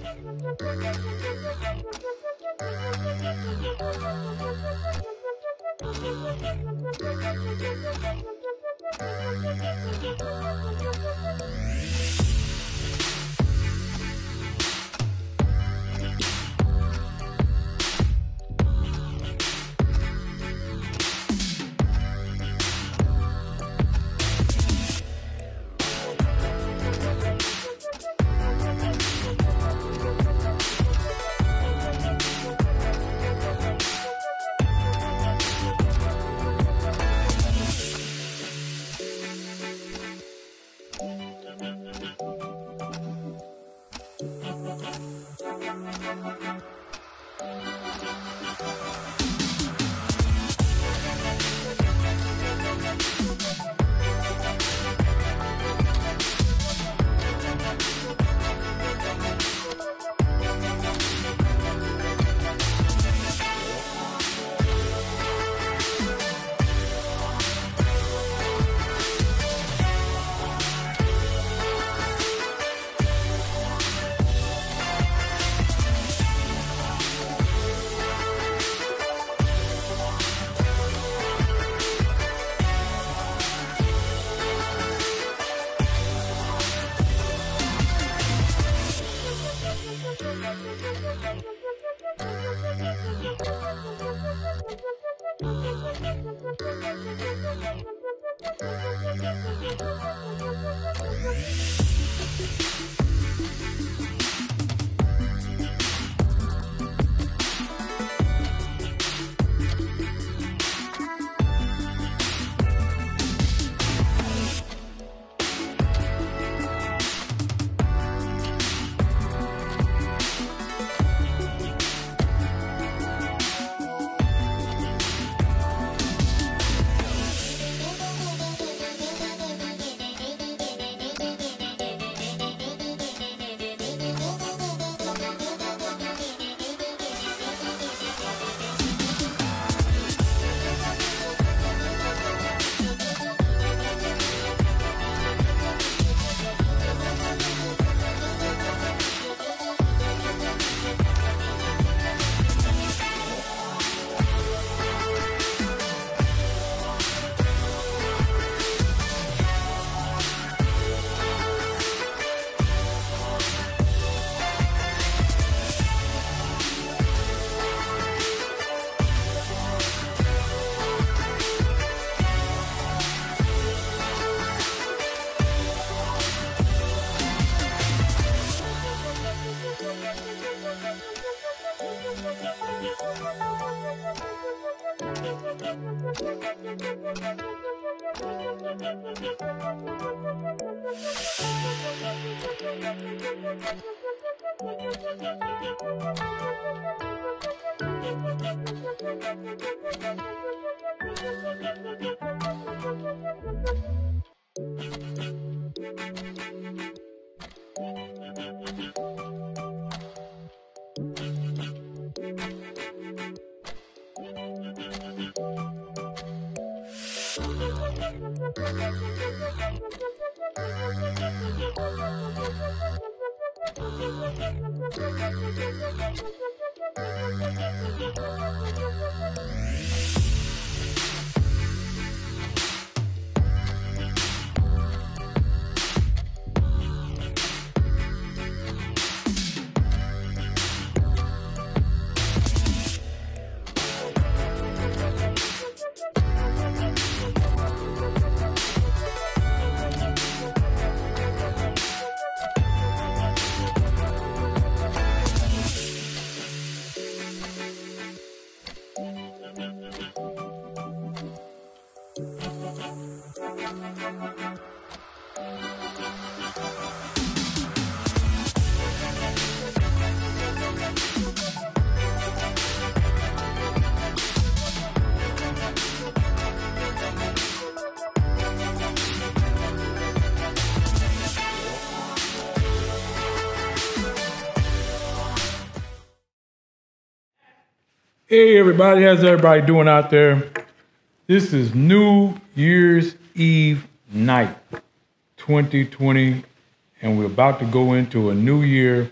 Hey everybody, how's everybody doing out there? This is New Year's Eve night, 2020, and we're about to go into a new year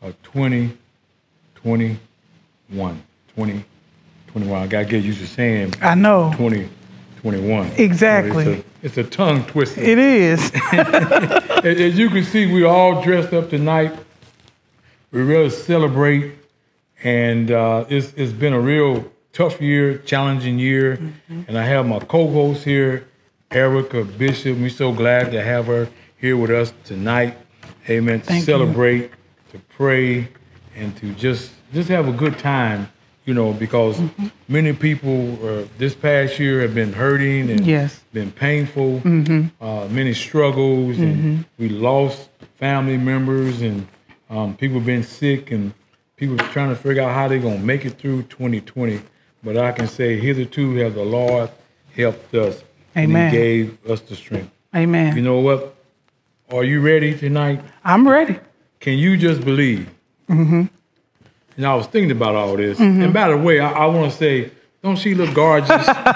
of 2021. 2021. I gotta get used to saying I know. 2021. Exactly. It's a tongue twister. It is. As you can see, we all dressed up tonight. We really celebrate, and it's been a real tough year, challenging year. And I have my co-host here, Erica Bishop. We're so glad to have her here with us tonight. Amen. To celebrate, to pray, and to just have a good time. You know, because many people this past year have been hurting and been painful, many struggles, and we lost family members, and people been sick, and people trying to figure out how they're going to make it through 2020. But I can say, hitherto has the Lord helped us, Amen. And He gave us the strength. Amen. You know what? Are you ready tonight? I'm ready. Can you just believe? And I was thinking about all this. And by the way, I want to say, don't she look gorgeous?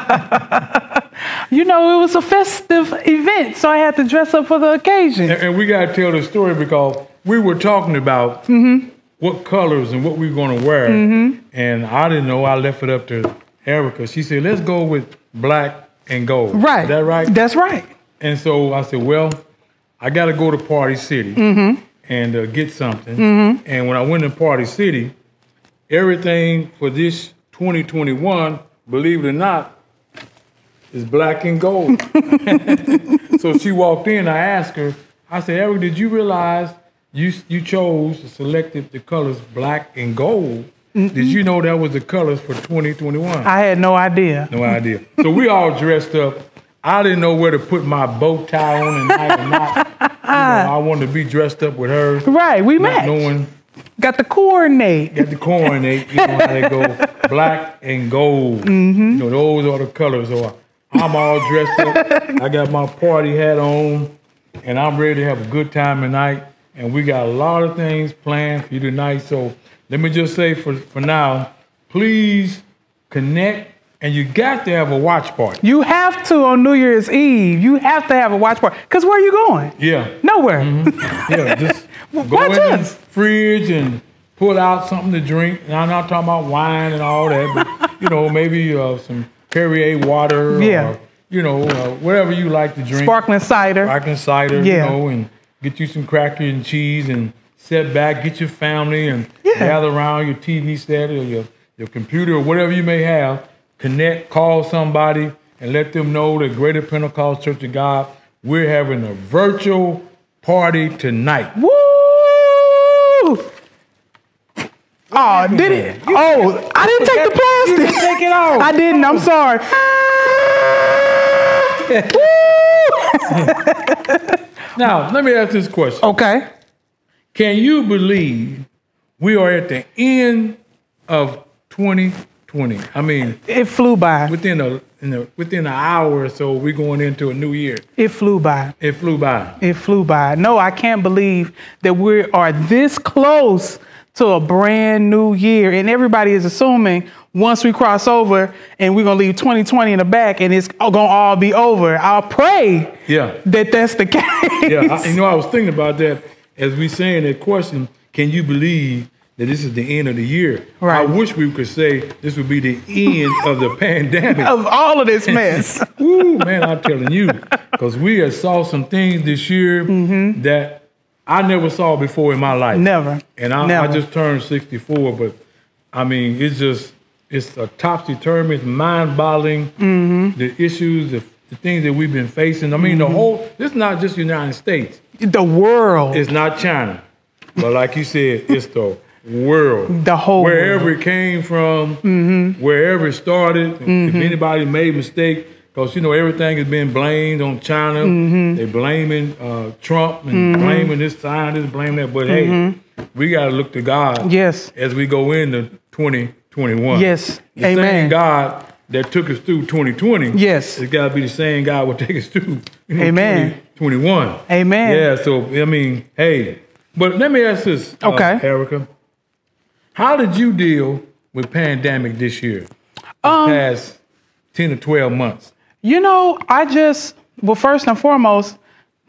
You know, it was a festive event, so I had to dress up for the occasion. And we got to tell the story because we were talking about what colors and what we were going to wear. And I didn't know. I left it up to Erica. She said, let's go with black and gold. Right. Is that right? That's right. And so I said, well, I got to go to Party City and get something. And when I went to Party City, everything for this 2021, believe it or not, is black and gold. So she walked in, I asked her, I said, Eric, did you realize you selected the colors black and gold? Did you know that was the colors for 2021? I had no idea. No idea. So we all dressed up. I didn't know where to put my bow tie on tonight or not. I wanted to be dressed up with her. Right, we matched. Knowing Got the coordinate. you know how they go, black and gold. You know, those are the colors. So I'm all dressed up. I got my party hat on, and I'm ready to have a good time tonight. And we got a lot of things planned for you tonight. So let me just say for now, please connect, and you got to have a watch party. You have to on New Year's Eve. You have to have a watch party. Because where are you going? Yeah. Nowhere. Yeah, just go Watch in us. the fridge and pull out something to drink. And I'm not talking about wine and all that, but, you know, maybe some Perrier water or, you know, whatever you like to drink. Sparkling cider. You know, and get you some cracker and cheese and sit back, get your family and gather around your TV set or your computer or whatever you may have. Connect, call somebody, and let them know that Greater Pentecost Church of God, we're having a virtual party tonight. Woo! Oh, did it? Oh, I didn't take the plastic. You didn't take it off. I didn't. I'm sorry. Now, let me ask this question. Okay. Can you believe we are at the end of 2020? I mean, It flew by. within an hour or so, we're going into a new year. It flew by. It flew by. It flew by. No, I can't believe that we are this close to a brand new year. And everybody is assuming once we cross over and we're going to leave 2020 in the back and it's going to all be over. I'll pray that that's the case. Yeah, I was thinking about that as we saying that question, can you believe that this is the end of the year? Right. I wish we could say this would be the end of the pandemic. Of all of this mess. Ooh, man, I'm telling you, because we have saw some things this year that I never saw before in my life. Never. And I just turned 64, but I mean, it's a topsy-turvy, it's mind-boggling, the issues, the things that we've been facing. I mean, this is not just the United States. The world. It's not China. But like you said, it's the world. The whole wherever world. it came from, wherever it started, if anybody made a mistake, because, you know, everything has been blamed on China. They're blaming Trump and blaming this scientist, blaming that. But hey, we got to look to God as we go into 2021. Yes, The amen. same God that took us through 2020, Yes. it's got to be the same God will take us through Amen. 2021. Amen. Yeah, so, I mean, hey. But let me ask this, Erica. How did you deal with pandemic this year? Past 10 to 12 months. You know, well, first and foremost,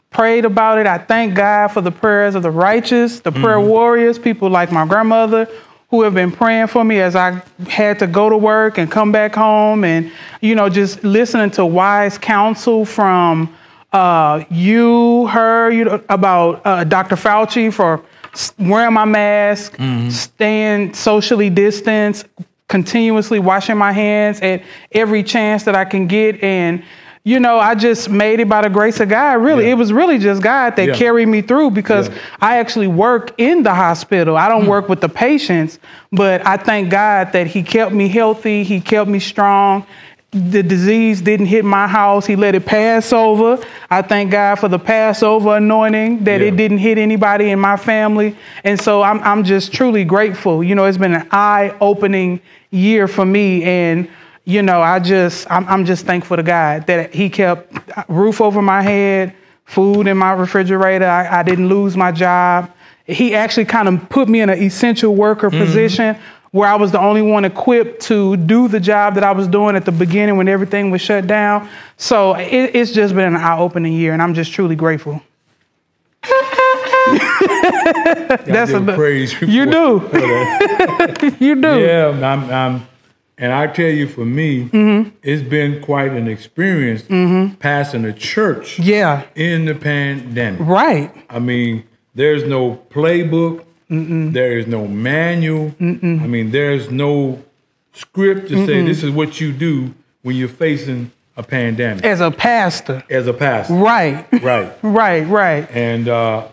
prayed about it. I thank God for the prayers of the righteous, the prayer warriors, people like my grandmother who have been praying for me as I had to go to work and come back home, and, you know, just listening to wise counsel from her, you know, about Dr. Fauci for wearing my mask, staying socially distanced, continuously washing my hands at every chance that I can get. And, you know, I just made it by the grace of God. Really, it was really just God that carried me through, because I actually work in the hospital. I don't work with the patients, but I thank God that he kept me healthy. He kept me strong. The disease didn't hit my house. He let it pass over. I thank God for the Passover anointing, that it didn't hit anybody in my family. And so I'm just truly grateful. You know, it's been an eye-opening year for me. And, you know, I'm just thankful to God that he kept a roof over my head, food in my refrigerator. I didn't lose my job. He actually kind of put me in an essential worker position, where I was the only one equipped to do the job that I was doing at the beginning when everything was shut down. So it's just been an eye-opening year, and I'm just truly grateful. That's a praise. You do. You do. Yeah, and I tell you, for me, it's been quite an experience passing a church in the pandemic. Right. I mean, there's no playbook. There is no manual. I mean, there's no script to say this is what you do when you're facing a pandemic. As a pastor. As a pastor. Right. Right. Right. And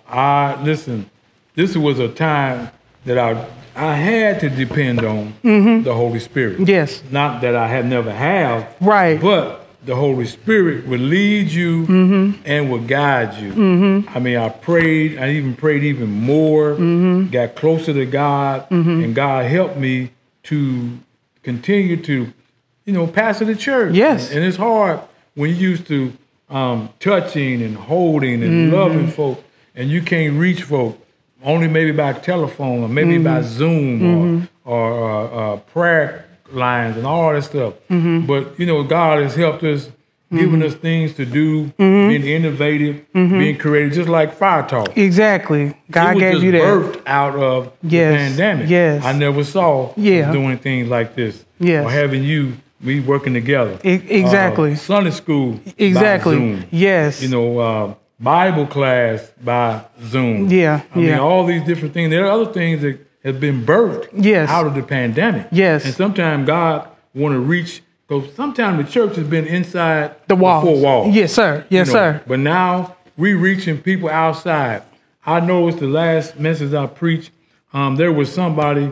listen, this was a time that I had to depend on the Holy Spirit. Yes. Not that I had never have. Right. But the Holy Spirit would lead you and would guide you. I mean, I even prayed even more, got closer to God, and God helped me to continue to, you know, pastor the church. Yes. And it's hard when you're used to touching and holding and loving folk, and you can't reach folk only maybe by telephone or maybe by Zoom or prayer lines and all that stuff. But, you know, God has helped us, giving us things to do, being innovative, being creative, just like Fire Talk. Exactly. God gave you that. It was just birthed out of the pandemic. Yes. I never saw us doing things like this. Yes. Or having we working together. Exactly. Sunday school by Zoom. Yes. You know, Bible class by Zoom. Yeah. I mean, all these different things. There are other things that have been birthed out of the pandemic. Yes. And sometimes God want to reach, because sometimes the church has been inside the walls. 4 walls. Yes, sir. Yes, sir. But now we reaching people outside. I know it's the last message I preached. There was somebody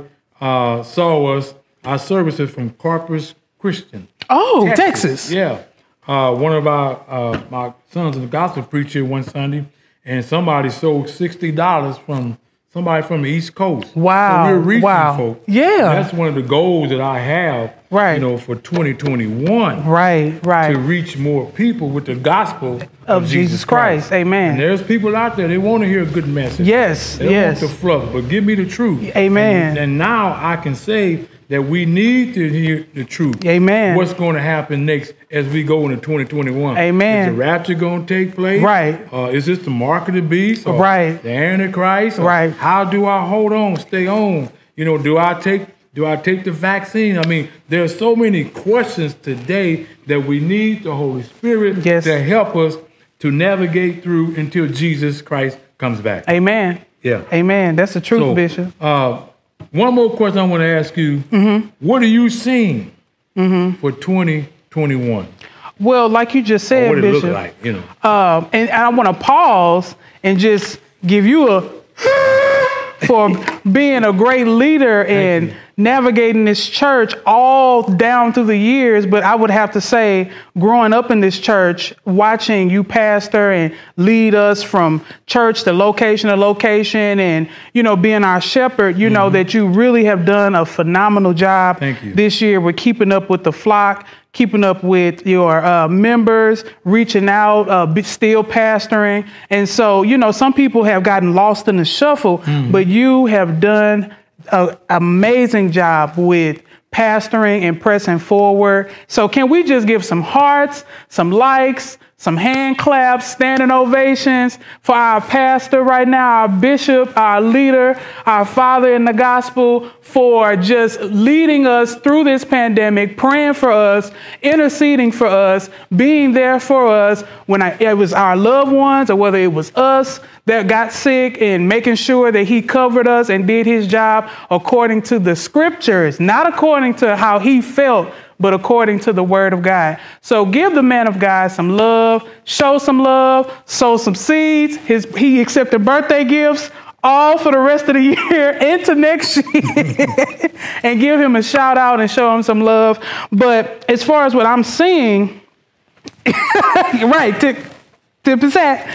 saw us, our services from Corpus Christian. Oh, Texas. Yeah. One of my sons of the gospel preacher one Sunday, and somebody sold $60 from somebody from the East Coast. Wow. So we're reaching folk. Yeah. That's one of the goals that I have, you know, for 2021. Right. To reach more people with the gospel of Jesus Christ. Amen. And there's people out there, they want to hear a good message. Yes. They don't want the fluff, but give me the truth. Amen. And now I can say that we need to hear the truth. Amen. What's going to happen next as we go into 2021? Amen. Is the rapture going to take place? Right. Is this the mark of the beast? Or right. The Antichrist? Right. How do I hold on, stay on? You know, do I take the vaccine? I mean, there's so many questions today that we need the Holy Spirit to help us to navigate through until Jesus Christ comes back. Amen. Yeah. Amen. That's the truth, Bishop. One more question I want to ask you. What are you seeing for 2021? Well, like you just said, what Bishop, it look like, you know. And I want to pause and just give you a for being a great leader and navigating this church all down through the years. But I would have to say, growing up in this church, watching you pastor and lead us from church to location, and, you know, being our shepherd, you know, that you really have done a phenomenal job this year with keeping up with the flock, keeping up with your members, reaching out, still pastoring. And so, you know, some people have gotten lost in the shuffle, but you have done an amazing job with pastoring and pressing forward. So can we just give some hearts, some likes, some hand claps, standing ovations for our pastor right now, our bishop, our leader, our father in the gospel, for just leading us through this pandemic, praying for us, interceding for us, being there for us when it was our loved ones or whether it was us that got sick, and making sure that he covered us and did his job according to the scriptures, not according to how he felt, but according to the word of God. So give the man of God some love, show some love, sow some seeds. He accepted birthday gifts all for the rest of the year into next year and give him a shout out and show him some love. But as far as what I'm seeing, right, tip is that.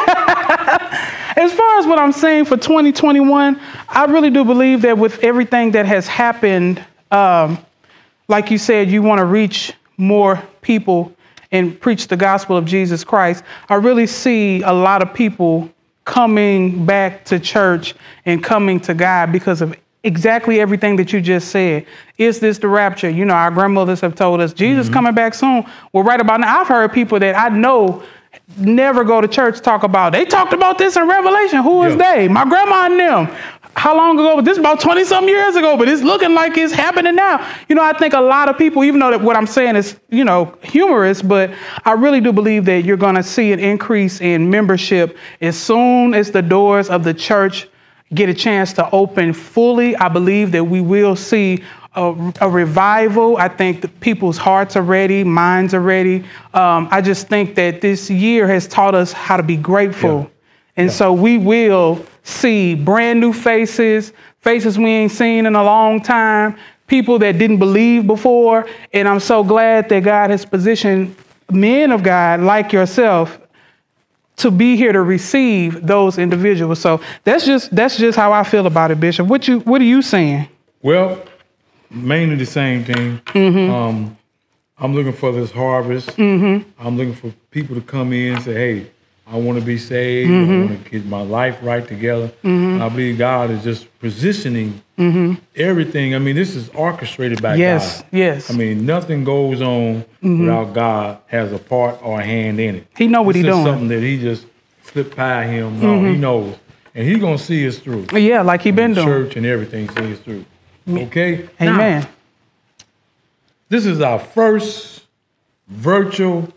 As far as what I'm saying for 2021, I really do believe that with everything that has happened, like you said, you want to reach more people and preach the gospel of Jesus Christ. I really see a lot of people coming back to church and coming to God because of exactly everything that you just said. Is this the rapture? You know, our grandmothers have told us Jesus coming back soon. Well, right about now, I've heard people that I know never go to church talk about, they talked about this in Revelation. Who is they? My grandma and them. How long ago? This is about 20-some years ago, but it's looking like it's happening now. You know, I think a lot of people, even though that what I'm saying is, you know, humorous, but I really do believe that you're going to see an increase in membership as soon as the doors of the church get a chance to open fully. I believe that we will see a revival. I think that people's hearts are ready, minds are ready. I just think that this year has taught us how to be grateful. And so we will see brand new faces we ain't seen in a long time, people that didn't believe before. And I'm so glad that God has positioned men of God like yourself to be here to receive those individuals. So that's just how I feel about it, Bishop. What are you saying? Well, mainly the same thing. I'm looking for this harvest. I'm looking for people to come in and say, hey, I want to be saved. I want to get my life right together. I believe God is just positioning everything. I mean, this is orchestrated by God. Yes. I mean, nothing goes on without God has a part or a hand in it. He know what he's doing. Something that he just slipped by him. No, he knows. And he's going to see us through. Yeah, like he been doing. Church and everything see us through. Okay? Amen. Now, this is our first virtual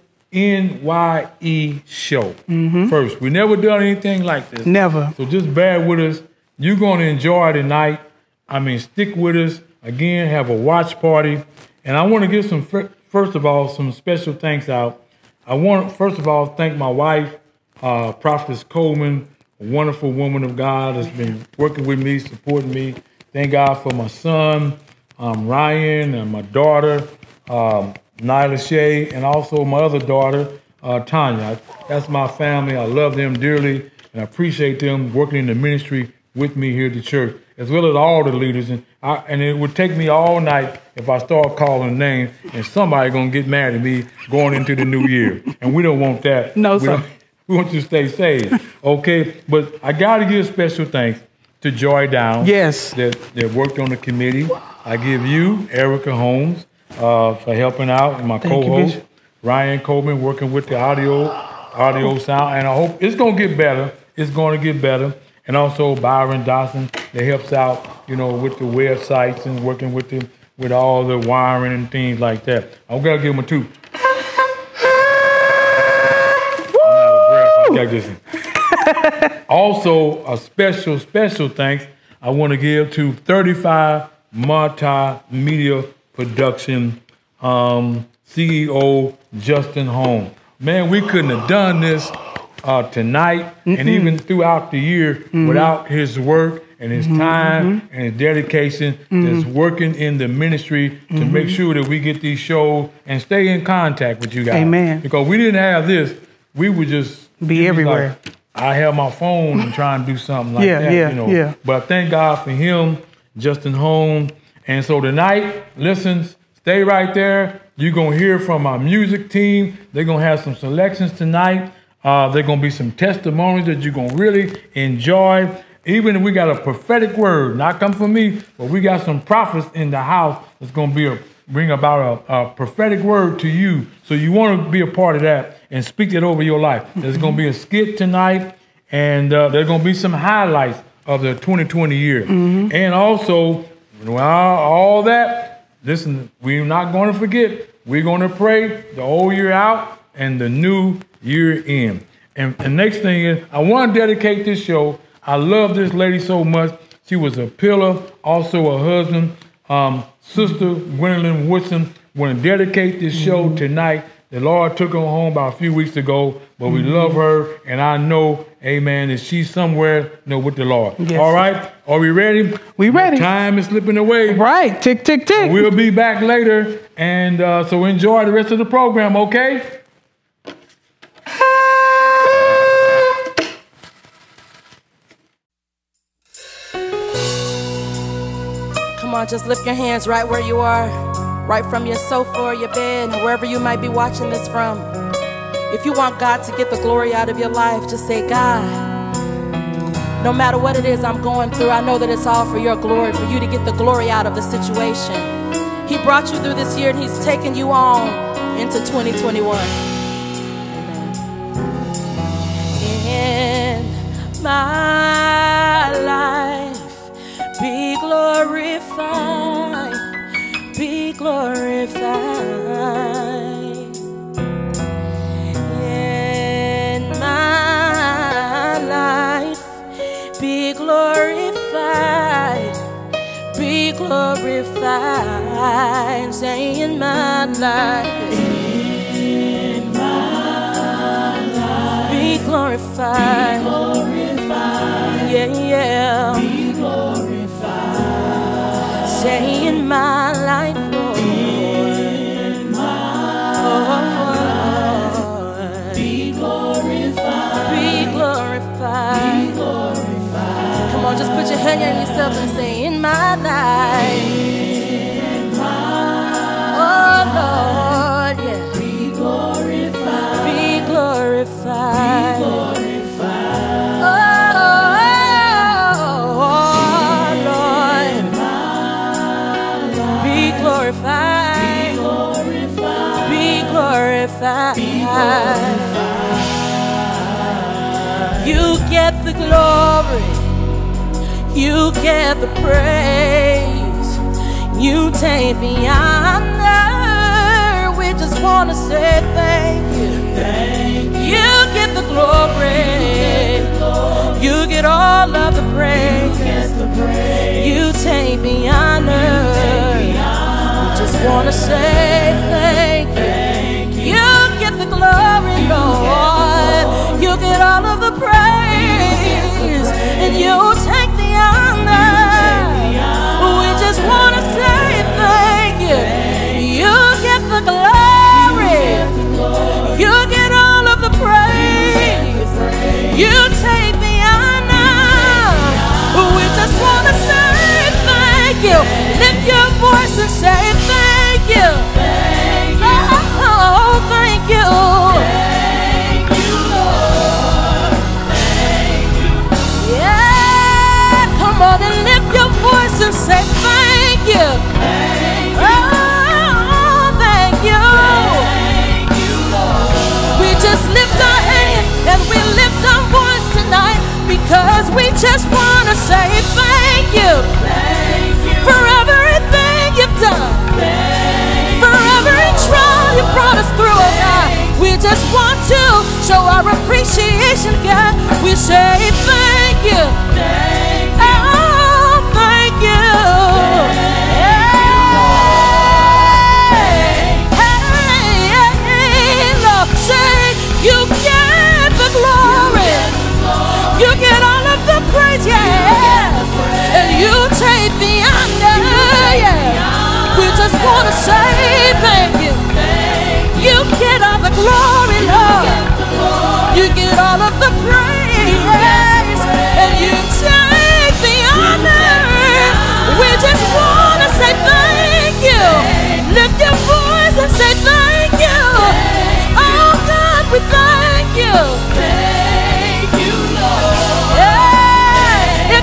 NYE show. First. We never done anything like this. Never. So just bear with us. You're going to enjoy tonight. I mean, stick with us. Again, have a watch party. And I want to give some, first of all, some special thanks out. I want to, first of all, thank my wife, Prophetess Coleman, a wonderful woman of God that's been working with me, supporting me. Thank God for my son, Ryan, and my daughter, Nyla Shea, and also my other daughter, Tanya. That's my family. I love them dearly, and I appreciate them working in the ministry with me here at the church, as well as all the leaders. And it would take me all night if I start calling names, and somebody going to get mad at me going into the new year. And we don't want that. No, sir. We want you to stay safe, okay? But I got to give special thanks to Joy Down. Yes. That worked on the committee. I give you, Erica Holmes, for helping out, and my co-host, Ryan Coleman, working with the audio sound. And I hope it's going to get better. It's going to get better. And also Byron Dawson that helps out, you know, with the websites and working with all the wiring and things like that. I'm going to give him a toot. I'm out of breath. Also, a special thanks I want to give to 35 Multimedia Production CEO Justin Holmes. Man, we couldn't have done this tonight and even throughout the year without his work and his time and his dedication that's working in the ministry to make sure that we get these shows and stay in contact with you guys. Amen. Because we didn't have this, we would just be everywhere. Like, I have my phone and try and do something like that, you know. But I thank God for him, Justin Holmes. And so tonight, listen, stay right there. You're going to hear from our music team. They're going to have some selections tonight. There are going to be some testimonies that you're going to really enjoy. even if we got a prophetic word, not come from me, but we got some prophets in the house that's going to bring about a prophetic word to you. So you want to be a part of that and speak that over your life. There's going to be a skit tonight, and there's going to be some highlights of the 2020 year. And also, all that, listen, we're not going to forget. We're going to pray the old year out and the new year in. And the next thing is, I want to dedicate this show. I love this lady so much. She was a pillar, also a husband. Sister Gwendolyn Woodson, want to dedicate this show tonight. The Lord took her home about a few weeks ago, but we love her, and I know, amen, that she's somewhere, with the Lord. Yes. All right? Are we ready? We ready. Time is slipping away. Right. Tick, tick, tick. We'll be back later, and so enjoy the rest of the program, okay? Come on, just lift your hands right where you are, right from your sofa or your bed, wherever you might be watching this from. If you want God to get the glory out of your life, just say, God, no matter what it is I'm going through, I know that it's all for your glory, for you to get the glory out of the situation. He brought you through this year, and he's taken you on into 2021. In my life, be glorified, be glorified. In my life, be glorified, be glorified. Say in my life, in my life, be glorified, be glorified. Yeah, yeah. Be glorified. Say in my life, Lord, in my life, be glorified, be glorified, be glorified. Come on, just put your hand on yourself and say, in my life, in my Lord, yeah, be glorified, be glorified, be glorified. Be glorified, be glorified, be glorified. You get the glory, you get the praise, you take the honor. We just want to say thank you. Thank you. You get the glory, you get all of the praise, you take the honor. Just want to say thank you. You get the glory, Lord. You get all of the praise, and you take the honor. We just want to say thank you. You get the glory. You get all of the praise. You take the honor. We just want to say thank you. Lift your voice and say thank you. Thank you. Oh, thank you. Thank you, Lord. Thank you. Yeah, come on and lift your voice and say thank you. Thank you. Oh, thank you. Thank you, Lord. We just lift our hands and we lift our voice tonight because we just want to say thank you. Thank you. For everything you've done. For every trial you brought us through, oh God. We just want to show our appreciation, God. We say thank you. Oh, thank you. Hey, Lord, say you get the glory. You get all of the praise, yes. And you take the honor, yeah. We just want to say thank you. You get all the glory, Lord. You get all of the praise, and you take the honor. We just want to say thank you. Lift your voice and say thank you. Oh God, we thank you. Thank you, Lord. Yeah. If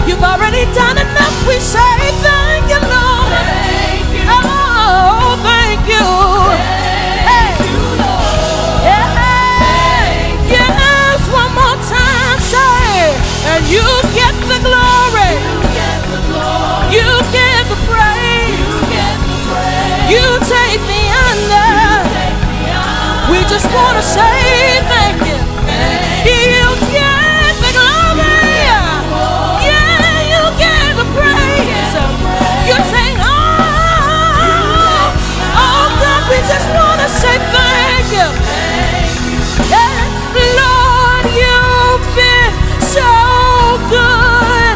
You've already done enough. We say thank you, Lord. Thank you. Oh, thank you. Thank you, Lord. Thank you. Yes, one more time, say, and you get the glory. You get the praise. You take the honor. We just want to say thank you. You get the glory. Yeah, you get the praise. You take all. Oh God, we just want to say thank you. Yeah, Lord, you've been so good.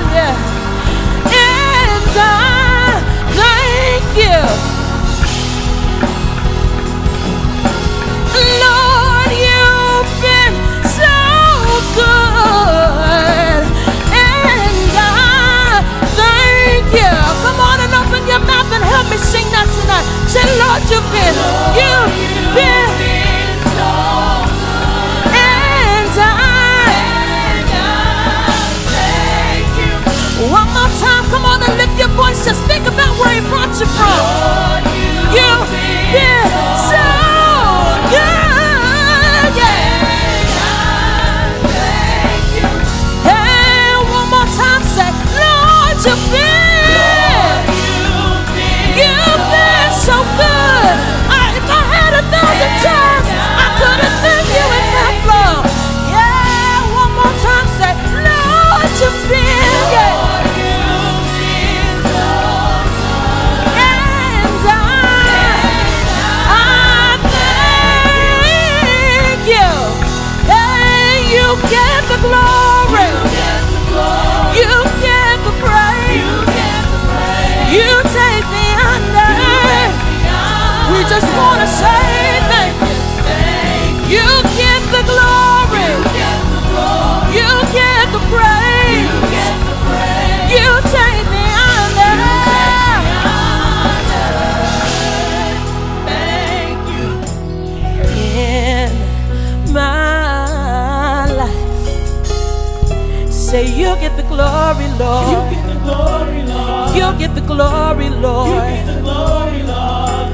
And I thank you. Lord, you've been so good, and I thank you. Come on and open your mouth and help me sing that tonight. Say, Lord, you've been so good, and I thank you. One more time, come on and lift your voice. Just think about where He brought you from. Lord, you've been so good, yeah. Thank you. Hey, one more time, say, Lord, you've been so good. If I had 1,000 tongues, I couldn't thank you enough, Lord. Yeah, one more time, say, Lord, you've been, yeah. You get the glory. You get the praise. You take the honor. We just want to say thank you. You get the glory. You get the praise. You take the honor. Thank you. In my life, say you get the glory, Lord. You get the glory, Lord. You get the glory, Lord. You get the glory, Lord.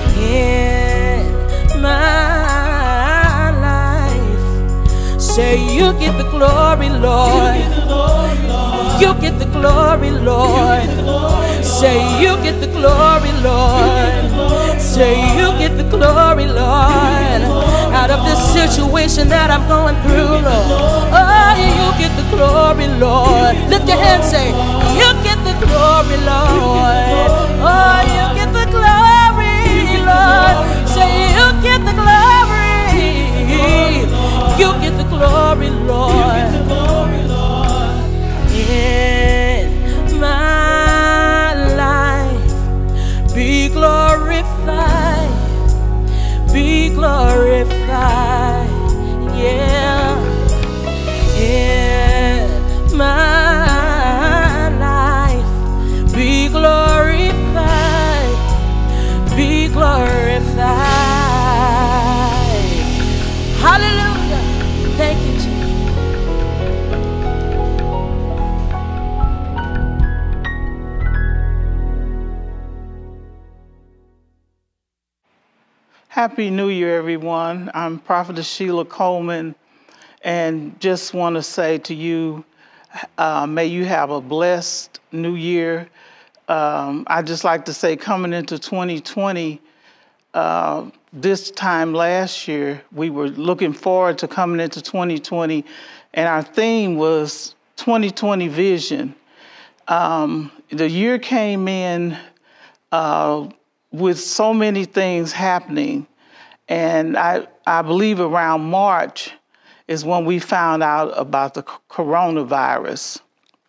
In my life, say you get the glory, Lord. You get the glory, Lord. Say you get the glory, Lord. Say you get the glory, Lord. Out of this situation that I'm going through, Lord. Oh, you get the glory, Lord. Lift your hands, say, you get the glory, Lord. Oh, you get the glory, Lord. Say, you get the glory. You get the glory, Lord. In my life, be glorified. Be glorified, yeah. In my life, be glorified, be glorified. Hallelujah. Thank you, Jesus. Happy New Year, everyone. I'm Prophetess Sheila Coleman, and just want to say to you, may you have a blessed New Year. I just like to say, coming into 2020, this time last year, we were looking forward to coming into 2020, and our theme was 2020 Vision. The year came in with so many things happening. And I believe around March is when we found out about the coronavirus.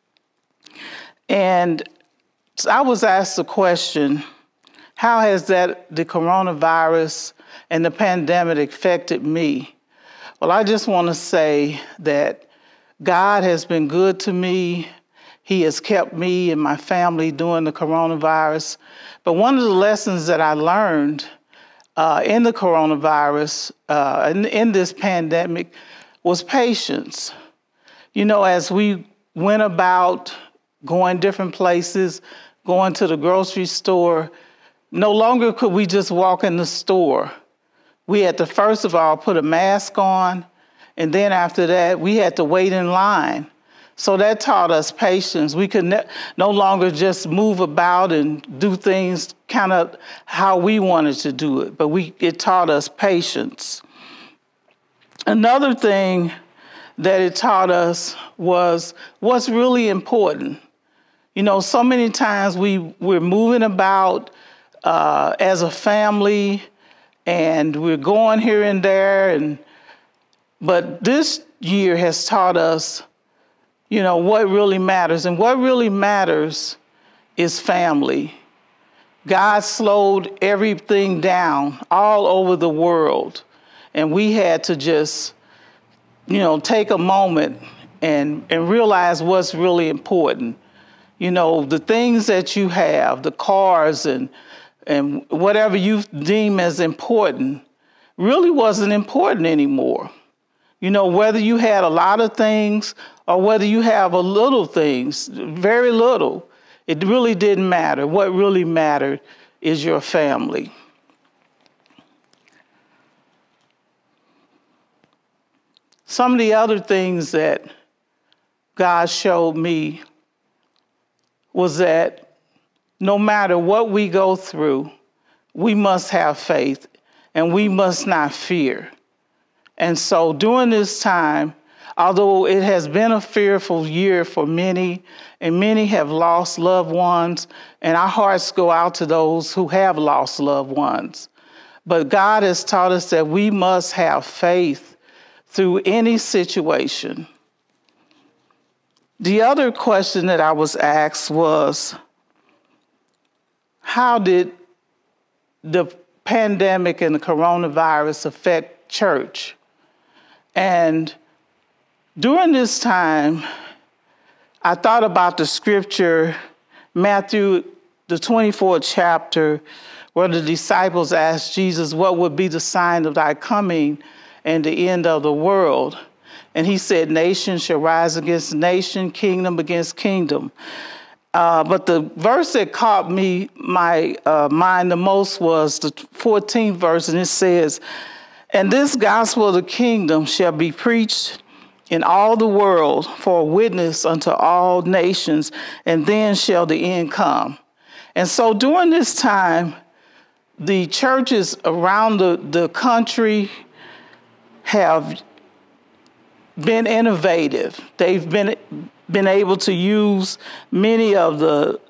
And I was asked the question, how has the coronavirus and the pandemic affected me? Well, I just want to say that God has been good to me. He has kept me and my family during the coronavirus. But one of the lessons that I learned in the coronavirus, in this pandemic, was patience. You know, as we went about going different places, going to the grocery store. No longer could we just walk in the store. We had to, first of all, put a mask on, and then after that, we had to wait in line. So that taught us patience. We could no longer just move about and do things kind of how we wanted to do it, but it taught us patience. Another thing that it taught us was what's really important. You know, so many times we're moving about as a family, and we're going here and there, but this year has taught us, you know, what really matters. And what really matters is family. God slowed everything down all over the world. And we had to just, you know, take a moment and realize what's really important. You know, the things that you have, the cars and whatever you deem as important, really wasn't important anymore. You know, whether you had a lot of things or whether you have a little things, very little, it really didn't matter. What really mattered is your family. Some of the other things that God showed me was that no matter what we go through, we must have faith and we must not fear. And so during this time, although it has been a fearful year for many, and many have lost loved ones, and our hearts go out to those who have lost loved ones, but God has taught us that we must have faith through any situation. The other question that I was asked was, how did the pandemic and the coronavirus affect church? And during this time, I thought about the scripture, Matthew, the 24th chapter, where the disciples asked Jesus, what would be the sign of thy coming and the end of the world? And he said, nation shall rise against nation, kingdom against kingdom. But the verse that caught my mind the most was the 14th verse, and it says, and this gospel of the kingdom shall be preached in all the world for a witness unto all nations, and then shall the end come. And so during this time, the churches around the country have been innovative. They've been able to use many of the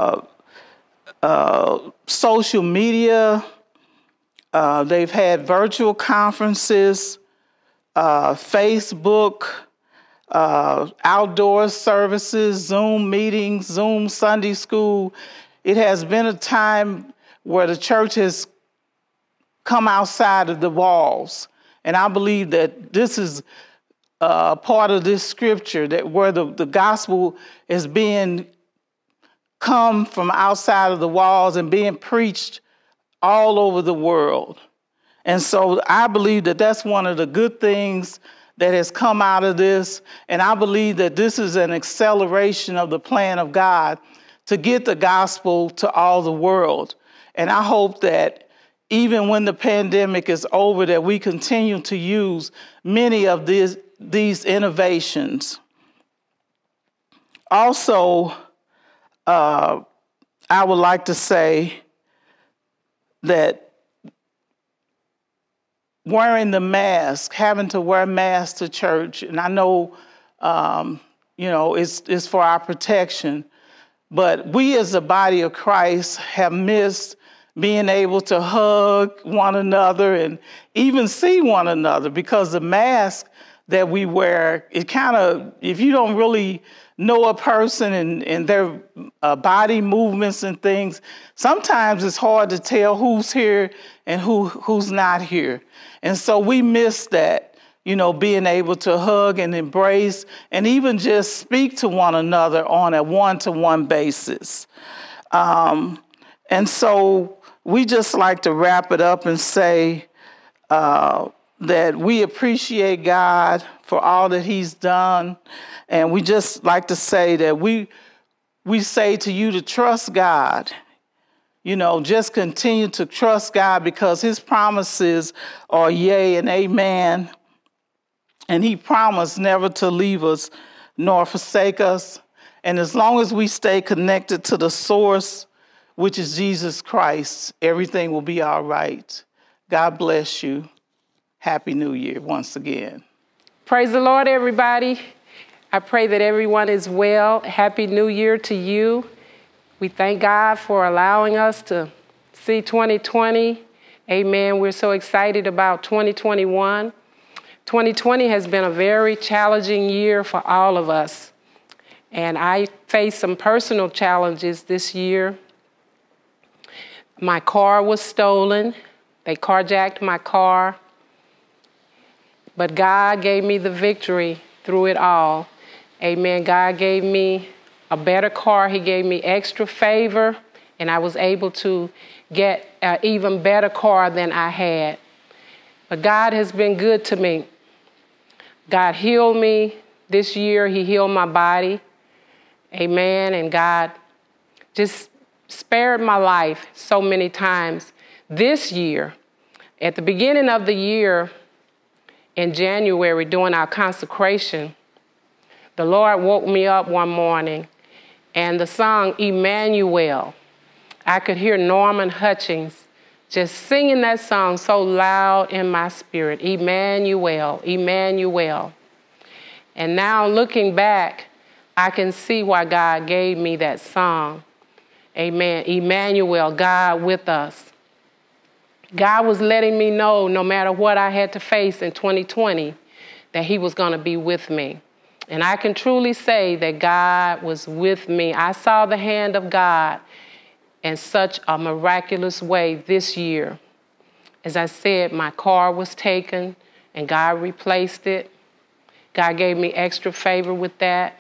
social media. They've had virtual conferences, Facebook, outdoor services, Zoom meetings, Zoom Sunday school. It has been a time where the church has come outside of the walls. And I believe that this is part of this scripture, that where the gospel is being come from outside of the walls and being preached all over the world. And so I believe that that's one of the good things that has come out of this. And I believe that this is an acceleration of the plan of God to get the gospel to all the world. And I hope that even when the pandemic is over, that we continue to use many of these innovations. Also, I would like to say that wearing the mask, having to wear masks to church, and I know, it's for our protection, but we as the body of Christ have missed being able to hug one another and even see one another, because the mask that we wear, it kind of, if you don't really know a person and their body movements and things, sometimes it's hard to tell who's here and who's not here. And so we miss that, being able to hug and embrace and even just speak to one another on a one-to-one basis. And so we just like to wrap it up and say that we appreciate God for all that he's done. And we just like to say that we we say to you to trust God. You know, just continue to trust God because his promises are yea and amen. And he promised never to leave us nor forsake us. And as long as we stay connected to the source, which is Jesus Christ, everything will be all right. God bless you. Happy New Year once again. Praise the Lord, everybody. I pray that everyone is well. Happy New Year to you. We thank God for allowing us to see 2020. Amen. We're so excited about 2021. 2020 has been a very challenging year for all of us. And I faced some personal challenges this year. My car was stolen. They carjacked my car. But God gave me the victory through it all. Amen. God gave me a better car. He gave me extra favor, and I was able to get an even better car than I had. But God has been good to me. God healed me this year. He healed my body. Amen. And God just spared my life so many times. This year, at the beginning of the year, in January, during our consecration, the Lord woke me up one morning, and the song Emmanuel, I could hear Norman Hutchings just singing that song so loud in my spirit, Emmanuel, Emmanuel. And now looking back, I can see why God gave me that song. Amen. Emmanuel, God with us. God was letting me know no matter what I had to face in 2020, that he was going to be with me. And I can truly say that God was with me. I saw the hand of God in such a miraculous way this year. As I said, my car was taken and God replaced it. God gave me extra favor with that.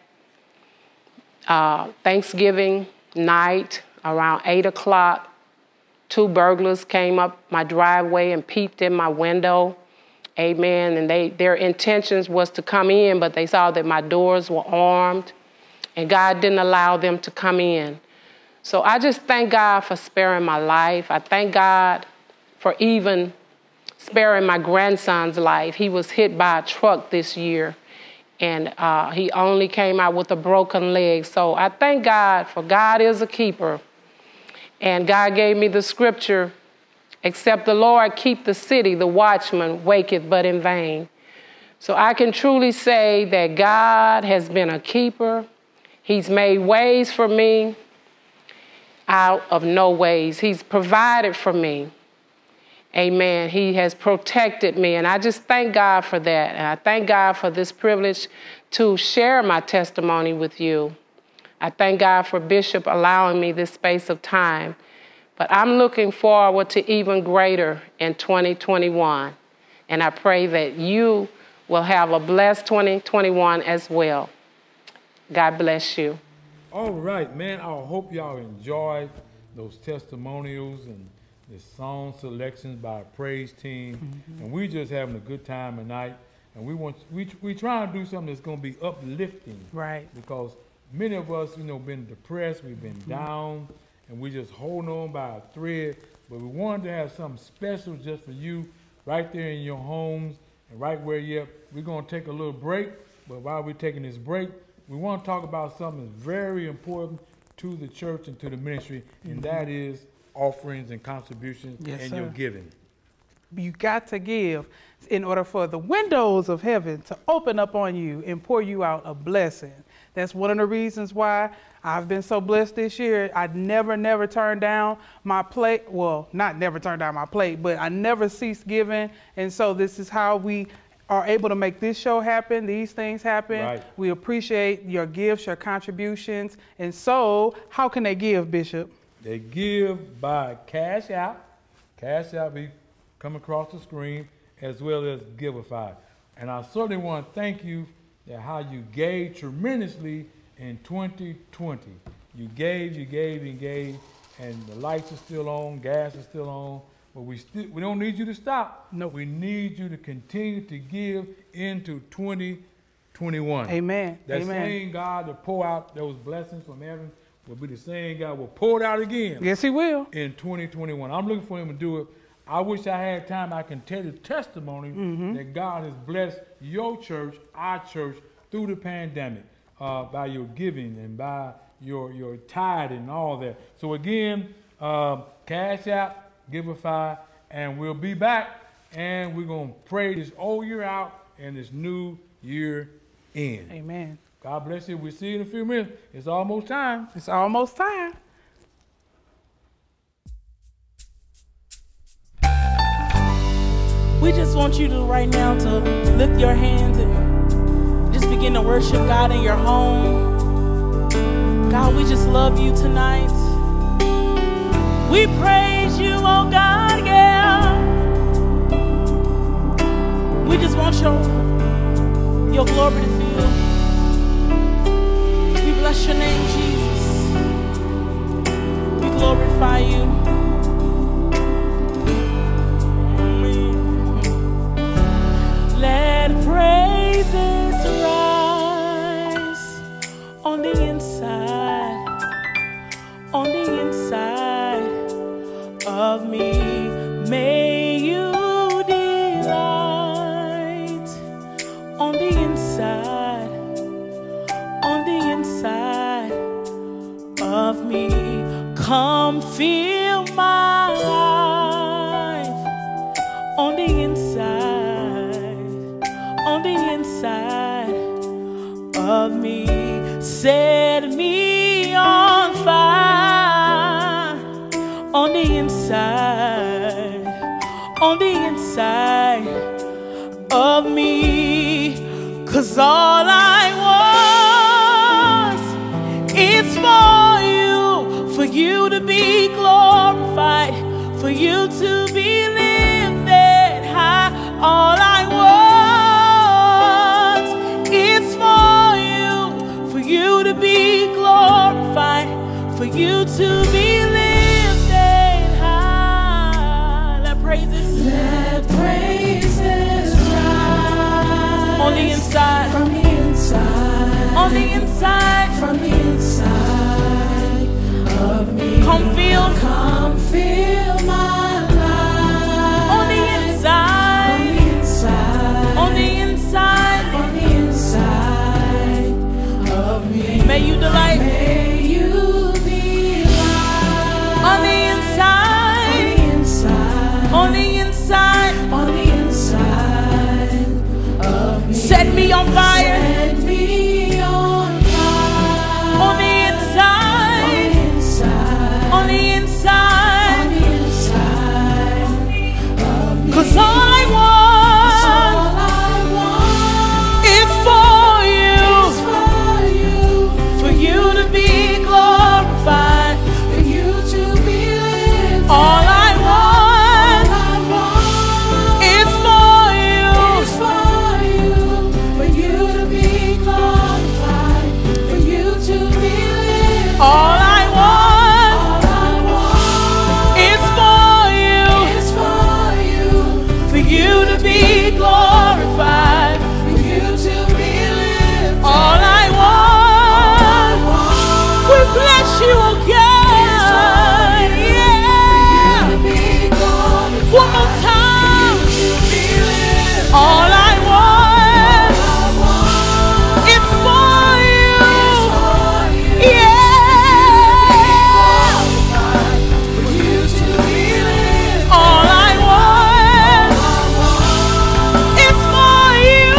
Thanksgiving night, around 8 o'clock, 2 burglars came up my driveway and peeped in my window. Amen. And their intentions was to come in, but they saw that my doors were armed, and God didn't allow them to come in. So I just thank God for sparing my life. I thank God for even sparing my grandson's life. He was hit by a truck this year, and he only came out with a broken leg. So I thank God, for God is a keeper. And God gave me the scripture, except the Lord keep the city, the watchman waketh but in vain. So I can truly say that God has been a keeper. He's made ways for me out of no ways. He's provided for me. Amen. He has protected me. And I just thank God for that. And I thank God for this privilege to share my testimony with you. I thank God for Bishop allowing me this space of time. But I'm looking forward to even greater in 2021. And I pray that you will have a blessed 2021 as well. God bless you. All right, man. I hope y'all enjoyed those testimonials and the song selections by our praise team. Mm-hmm. And we just having a good time tonight. And we trying to do something that's going to be uplifting. Right. Because many of us, been depressed, we've been down, and we just holding on by a thread. But we wanted to have something special just for you right there in your homes and right where you're at. We're going to take a little break, but while we're taking this break, we want to talk about something that's very important to the church and to the ministry, and that is offerings and contributions and your giving. You got to give in order for the windows of heaven to open up on you and pour you out a blessing. That's one of the reasons why I've been so blessed this year. I never turned down my plate. Well, not never turned down my plate, but I never ceased giving. And so this is how we are able to make this show happen, these things happen. Right. We appreciate your gifts, your contributions. And so how can they give, Bishop? They give by Cash App. Cash App be come across the screen, as well as Giveify. And I certainly want to thank you for how you gave tremendously in 2020. You gave, and the lights are still on, gas is still on, but we don't need you to stop. No, we need you to continue to give into 2021. Amen. That Amen. same God to pour out those blessings from heaven. will be the same God will pour it out again. Yes, he will. In 2021. I'm looking for him to do it. I wish I had time. I can tell the testimony that God has blessed your church, our church, through the pandemic by your giving and by your tithe and all that. So again, Cash App, Giveify, and we'll be back, and we're going to pray this old year out and this new year in. Amen. God bless you. We'll see you in a few minutes. It's almost time. It's almost time. We just want you to right now to lift your hands and just begin to worship God in your home. God, we just love you tonight. We praise you, oh God, yeah. We just want your glory to fill. We bless your name, Jesus. We glorify you. Let praises rise on the inside of me. May you delight on the inside of me. Come fill my life on the inside of me. Set me on fire on the inside of me. 'Cause all I want is for you to be glorified, for you to be lifted high. All I want is for you to be glorified, for you to be lifted high. Let praises rise on the inside, from the inside, on the inside, from the inside of me. Come fill my life on the inside, on the inside, on the inside of me. May you delight. May you delight on the inside, on the inside, on the inside of me. Set me on fire. Set me on fire on the inside, on the inside, on the inside of me. 'Cause all I want is for you to be glorified, for you to be lifted. All I want is for you to be glorified, for you to be lifted. All I want is for you to be glorified, for you to be lifted. All I want, we bless you, oh God, yeah. One more time. All I want is for you, yeah. All I want is for you,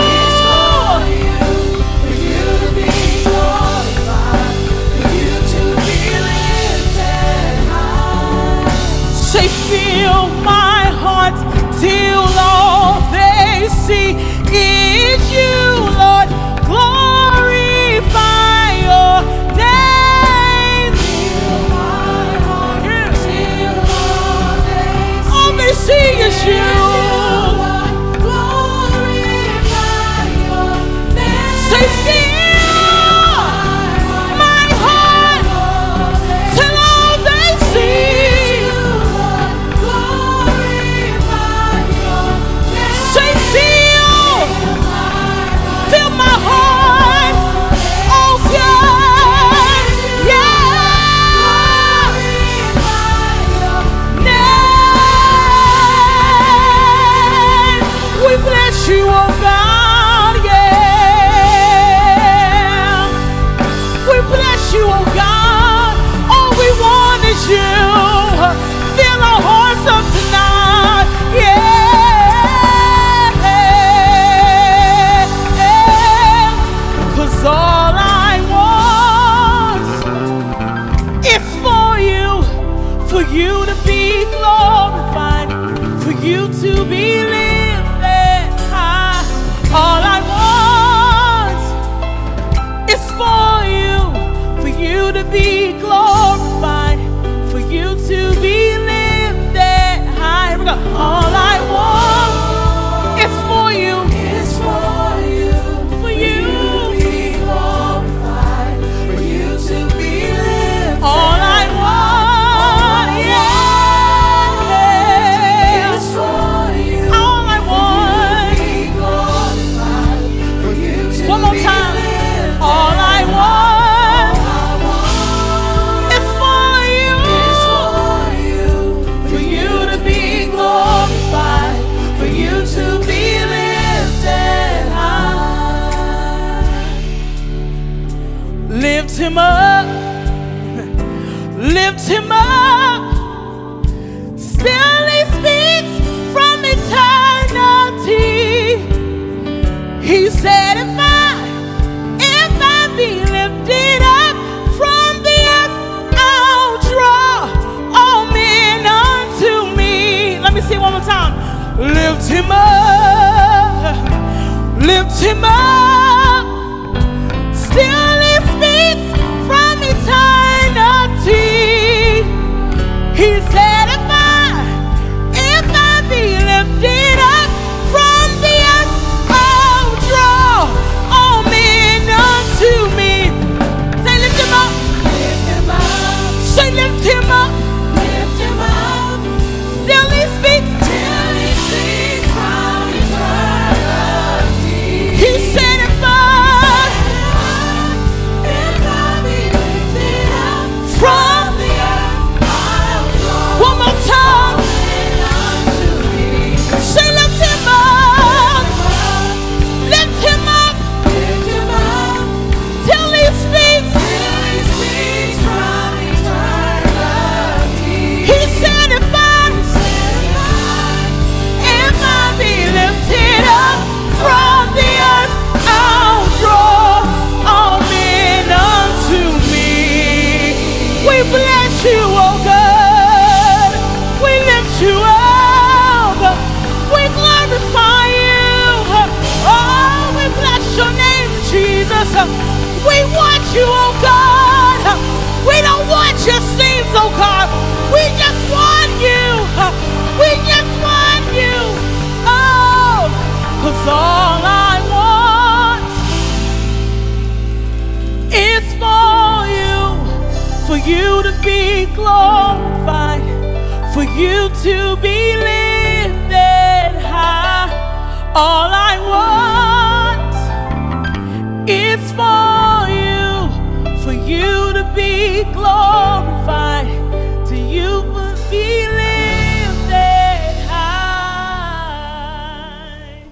say, fill my heart till all they see is you, Lord. Glorify your name. Fill my heart till all they see is you. Glorify your name. Say, fill my heart till all they see. Say, fill him up, lift him up. Still he speaks from eternity. He said, if I be lifted up from the earth, I'll draw all men unto me. Let me see one more time. Lift him up, lift him up. Still he speaks from eternity. He said, if I be lifted up from the earth, I'll draw all men unto me. Say, lift him up. Lift him up. Say, lift him up. Lift him up. Still he speaks. Still he speaks from eternity. He said, if I be lifted up from the earth, I'll draw one more time. Say, lift him up. Lift him up. Lift him up. Till he speaks. Till he speaks from eternity. He said, if I be lifted up from the earth, I'll draw all men unto me. We bless you, oh God. We lift you up. We glorify you. Oh, we bless your name, Jesus. We want you, oh God. We don't want your sins, oh God. We just want you. We just want you. Oh, 'cause all I want is for you to be glorified, for you to be lifted high. All I want is for you to be glorified, to you to be lifted high.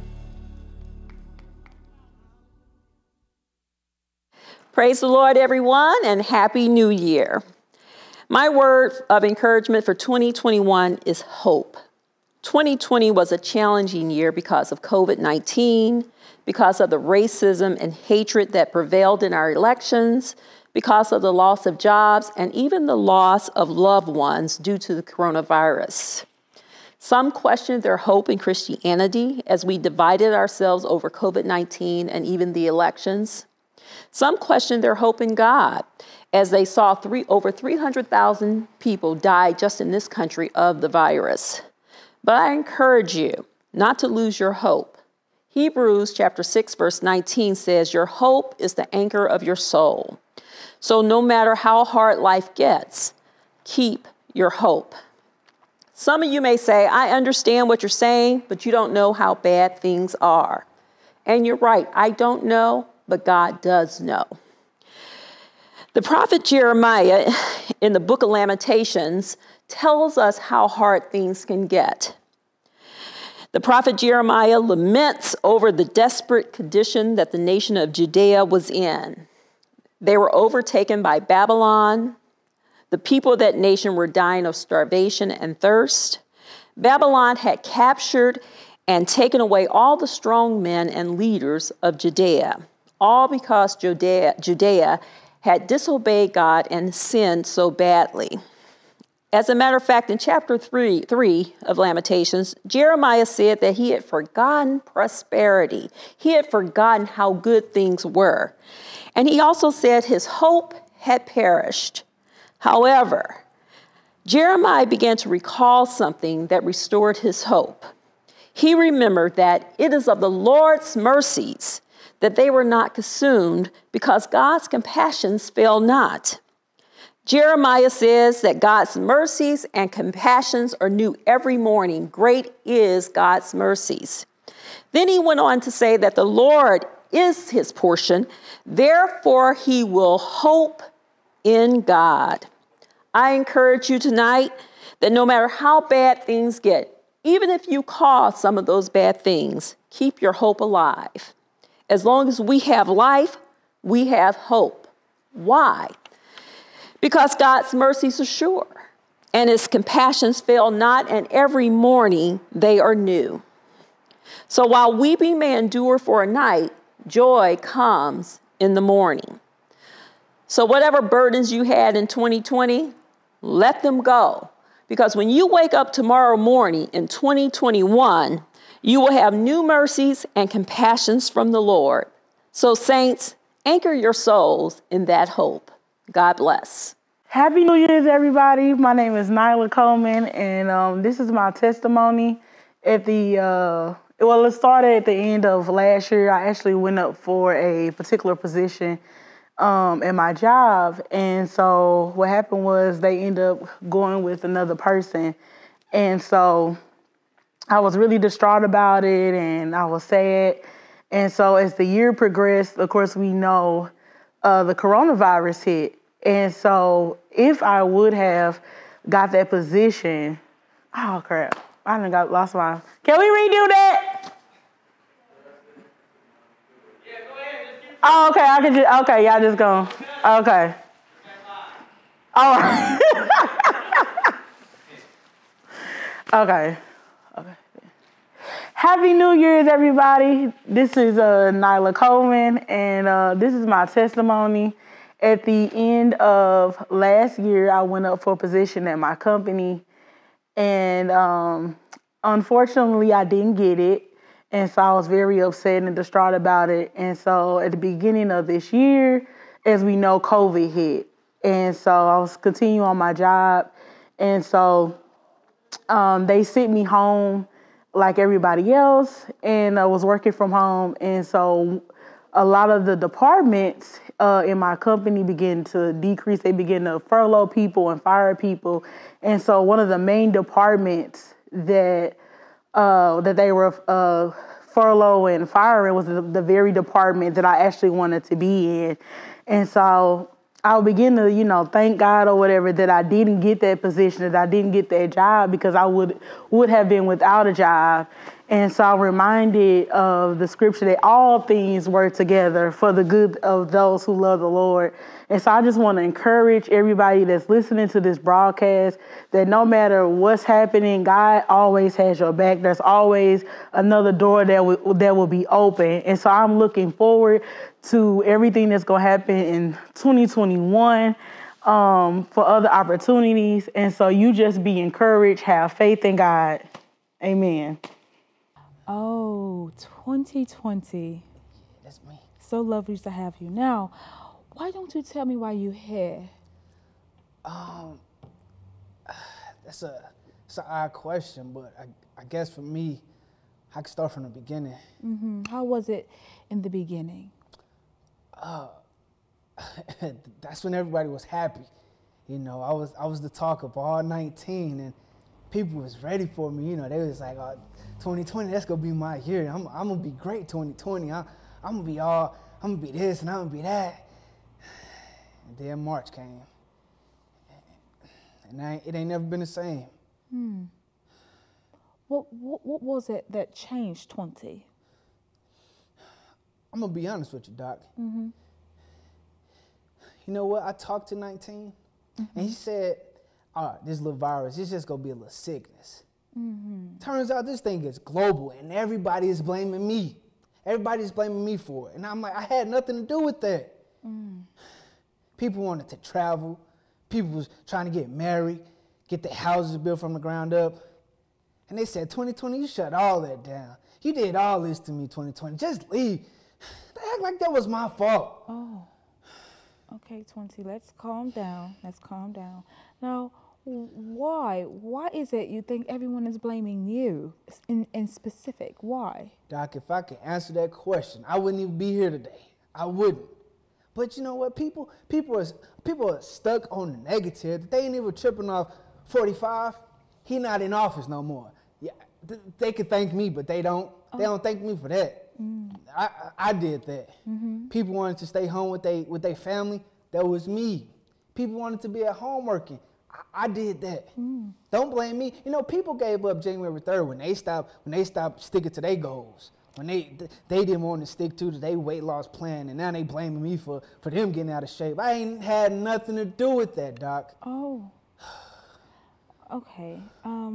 Praise the Lord, everyone, and Happy New Year. My word of encouragement for 2021 is hope. 2020 was a challenging year because of COVID-19, because of the racism and hatred that prevailed in our elections, because of the loss of jobs, and even the loss of loved ones due to the coronavirus. Some questioned their hope in Christianity as we divided ourselves over COVID-19 and even the elections. Some questioned their hope in God as they saw over 300,000 people die just in this country of the virus. But I encourage you not to lose your hope. Hebrews chapter 6, verse 19 says, your hope is the anchor of your soul. So no matter how hard life gets, keep your hope. Some of you may say, I understand what you're saying, but you don't know how bad things are. And you're right, I don't know, but God does know. The prophet Jeremiah in the book of Lamentations tells us how hard things can get. The prophet Jeremiah laments over the desperate condition that the nation of Judea was in. They were overtaken by Babylon. The people of that nation were dying of starvation and thirst. Babylon had captured and taken away all the strong men and leaders of Judea, all because Judea had disobeyed God and sinned so badly. As a matter of fact, in chapter 3 of Lamentations, Jeremiah said that he had forgotten prosperity. He had forgotten how good things were. And he also said his hope had perished. However, Jeremiah began to recall something that restored his hope. He remembered that it is of the Lord's mercies that they were not consumed, because God's compassions fail not. Jeremiah says that God's mercies and compassions are new every morning. Great is God's mercies. Then he went on to say that the Lord is his portion, therefore he will hope in God. I encourage you tonight that no matter how bad things get, even if you cause some of those bad things, keep your hope alive. As long as we have life, we have hope. Why? Because God's mercies are sure, and his compassions fail not, and every morning they are new. So while weeping may endure for a night, joy comes in the morning. So whatever burdens you had in 2020, let them go. Because when you wake up tomorrow morning in 2021, you will have new mercies and compassions from the Lord. So saints, anchor your souls in that hope. God bless. Happy New Year's, everybody. My name is Nyla Coleman, and this is my testimony. It started at the end of last year. I actually went up for a particular position at my job, and so what happened was they ended up going with another person, and so I was really distraught about it, and I was sad. And so as the year progressed, of course, we know the coronavirus hit. And so if I would have got that position, oh crap, I done lost my, can we redo that? Yeah, go ahead. Oh, okay, I can just, okay, y'all just go. Okay. All right. Okay. Happy New Year's, everybody. This is Nyla Coleman, and this is my testimony. At the end of last year, I went up for a position at my company, and unfortunately, I didn't get it, and so I was very upset and distraught about it. And so at the beginning of this year, as we know, COVID hit, and so I was continuing on my job, and so they sent me home like everybody else, and I was working from home. And so a lot of the departments in my company began to decrease. They began to furlough people and fire people. And so one of the main departments that they were furlough and firing was the very department that I actually wanted to be in. And so I would begin to, thank God or whatever that I didn't get that position, that I didn't get that job, because I would have been without a job. And so I'm reminded of the scripture that all things work together for the good of those who love the Lord. And so I just want to encourage everybody that's listening to this broadcast that no matter what's happening, God always has your back. There's always another door that will be open. And so I'm looking forward to everything that's going to happen in 2021 for other opportunities. And so you just be encouraged, have faith in God. Amen. Oh, 2020. That's me. So lovely to have you. Now, why don't you tell me why you're here? That's an odd question, but I guess for me, I can start from the beginning. Mm-hmm. How was it in the beginning? That's when everybody was happy. I was the talk of all 19, and people was ready for me. They was like, 2020, that's gonna be my year. I'm gonna be great 2020. I'm gonna be this and I'm gonna be that. And then March came. And it ain't never been the same. What was it that changed 20? I'm gonna be honest with you, Doc. Mm-hmm. You know what? I talked to 19, and he said, all right, this little virus, it's just gonna be a little sickness. Mm-hmm. Turns out this thing is global, and everybody is blaming me. Everybody's blaming me for it. And I'm like, I had nothing to do with that. People wanted to travel. People was trying to get married, get their houses built from the ground up. And they said, 2020, you shut all that down. You did all this to me, 2020. Just leave. They act like that was my fault. Oh, okay, 20, let's calm down. Now, why? Why is it you think everyone is blaming you in specific? Why? Doc, if I could answer that question, I wouldn't even be here today. I wouldn't. But you know what? People are stuck on the negative. They ain't even tripping off 45. He not in office no more. Yeah, they could thank me, but they don't. They don't thank me for that. I did that. Mm-hmm. People wanted to stay home with their family. That was me. People wanted to be at home working. I did that. Don't blame me. People gave up January 3rd when they stopped sticking to their goals. when they didn't want to stick to their weight loss plan, and now they blaming me for them getting out of shape. I ain't had nothing to do with that, Doc. Oh. Okay.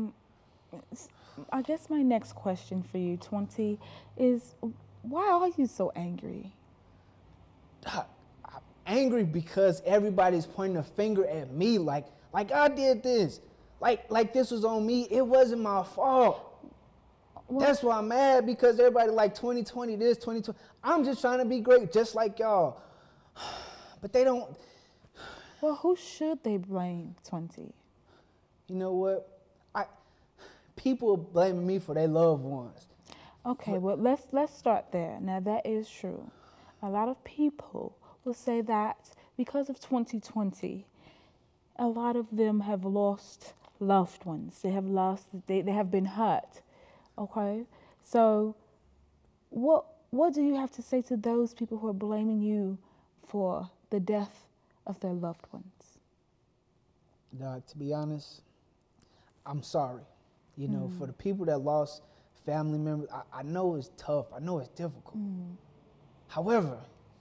I guess my next question for you, 20, is why are you so angry? Doc, I'm angry because everybody's pointing a finger at me like I did this. Like this was on me. It wasn't my fault. Well, that's why I'm mad, because everybody like 2020 this, 2020. I'm just trying to be great, just like y'all. But they don't. Well, who should they blame, 20? You know what? People blaming me for their loved ones. Okay, well, let's start there. Now, that is true. A lot of people will say that because of 2020, a lot of them have lost loved ones. They have been hurt. Okay? So what do you have to say to those people who are blaming you for the death of their loved ones? Doc, to be honest, I'm sorry. You know, for the people that lost family members, I know it's tough. I know it's difficult. However,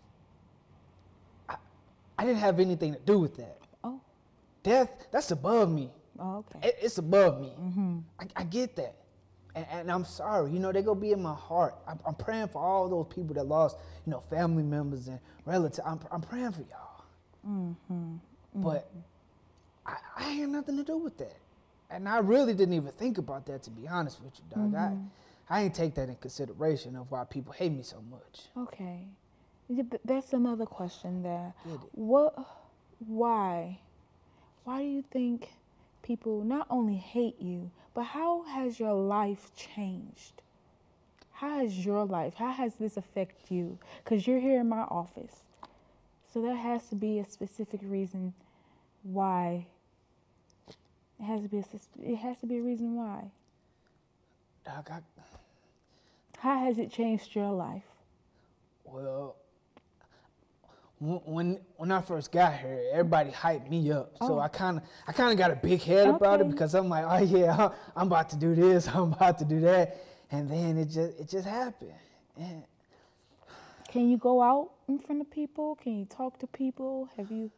I didn't have anything to do with that. Oh. Death, that's above me. Oh, okay. It's above me. I get that. And I'm sorry. You know, they're going to be in my heart. I'm praying for all those people that lost, you know, family members and relatives. I'm praying for y'all. But I had nothing to do with that. And I really didn't even think about that, to be honest with you, Doc. I ain't take that in consideration of why people hate me so much. Okay. Yeah, that's another question there. Why do you think people not only hate you, but how has your life changed? How has this affected you? Because you're here in my office. So there has to be a specific reason why. It has to be a reason why. Doc, how has it changed your life? Well, when I first got here, everybody hyped me up. So I kind of got a big head about it, because I'm like, oh yeah, I'm about to do this, I'm about to do that, and then it just happened. And can you go out in front of people? Can you talk to people? Have you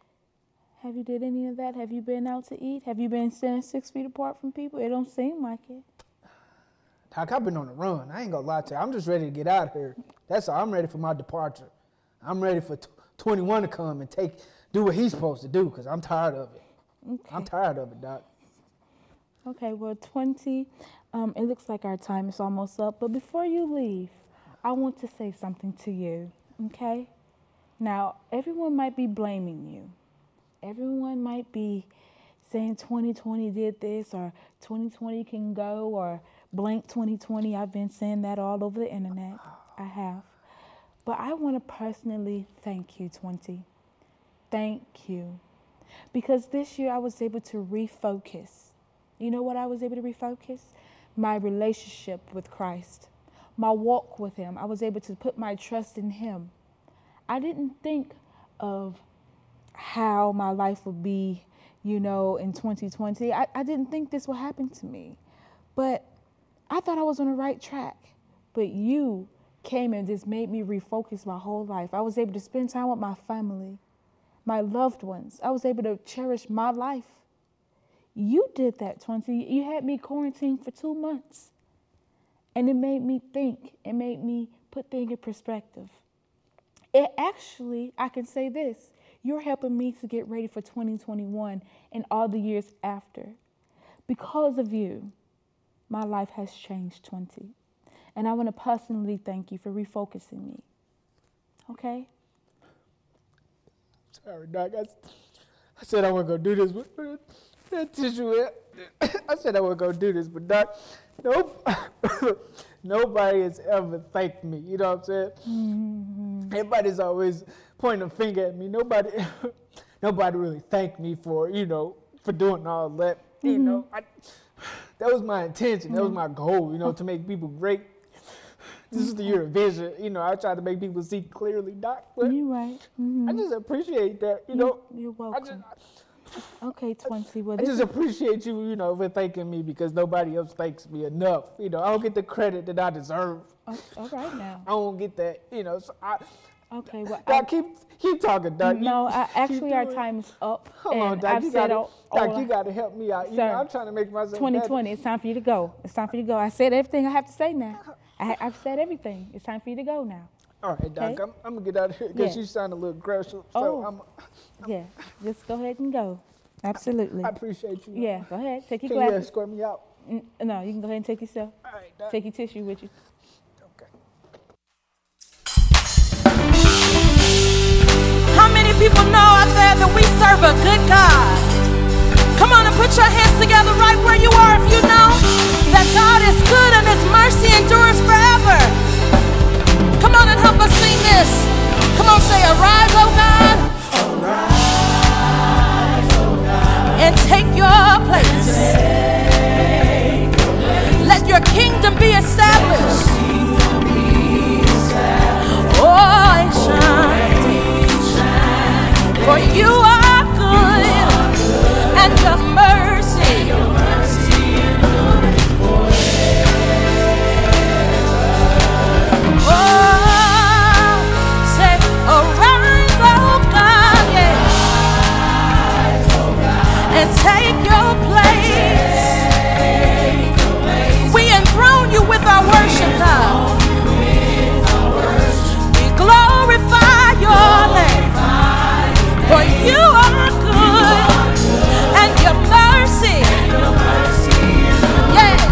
did any of that? Have you been out to eat? Have you been standing 6 feet apart from people? It don't seem like it. Doc, I've been on the run. I ain't gonna lie to you. I'm just ready to get out of here. That's all. I'm ready for my departure. I'm ready for 21 to come and do what he's supposed to do, because I'm tired of it. Okay. I'm tired of it, Doc. Okay, well, 20, it looks like our time is almost up. But before you leave, I want to say something to you, okay? Now, everyone might be blaming you. Everyone might be saying 2020 did this, or 2020 can go, or blank 2020. I've been saying that all over the internet. I have. But I want to personally thank you, 20. Thank you. Because this year I was able to refocus. You know what I was able to refocus? My relationship with Christ. My walk with Him. I was able to put my trust in Him. I didn't think of how my life would be, you know, in 2020. I didn't think this would happen to me. But I thought I was on the right track. But you came and just made me refocus my whole life. I was able to spend time with my family, my loved ones. I was able to cherish my life. You did that, 20. You had me quarantined for 2 months. And it made me think. It made me put things in perspective. It actually, I can say this, you're helping me to get ready for 2021 and all the years after. Because of you, my life has changed, 20. And I want to personally thank you for refocusing me. Okay? Sorry, Doc. I said I wasn't going to do this, but that tissue, I said I wasn't going to do this, but Doc, nope. Nobody has ever thanked me. You know what I'm saying? Mm-hmm. Everybody's always pointing a finger at me. Nobody really thanked me for, you know, for doing all that. Mm-hmm. You know, that was my intention. That was my goal, you know, to make people great. This is the year of vision. You know, I try to make people see clearly, Doc. But you're right. Mm-hmm. I just appreciate that, you know. You're welcome. Okay, 20. Well, I just appreciate you, you know, for thanking me, because nobody else thanks me enough. You know, I don't get the credit that I deserve. All right now. I won't get that, you know. So Okay, well, Doc, keep talking, Doc. no, actually our time is up. Hold on, and Doc. I've You said got to help me out. You know, Sir, I'm trying to make myself 2020, it's time for you to go. It's time for you to go. I said everything I have to say now. I've said everything. It's time for you to go now. All right, Doc, Okay. I'm going to get out of here because Yeah. you sound a little aggressive. So Oh. Yeah, just go ahead and go. Absolutely. I appreciate you. Yeah, go ahead. Take your Can you glasses. escort me out? No, you can go ahead and take yourself. All right, Doc. Take your tissue with you. Okay. How many people know out there that we serve a good God? Come on and put your hands together right where you are if you know that God is good and His mercy endures forever. Come on and help us sing this. Come on, say, arise, O God. Arise, O God. And take your place. Let your kingdom be established. Oh, and shine. For you are good, and your mercy. Oh, say, arise, oh God, yeah, and take your place. We enthrone you with our worship, God. We glorify your name, for you are good, and your mercy. Yeah.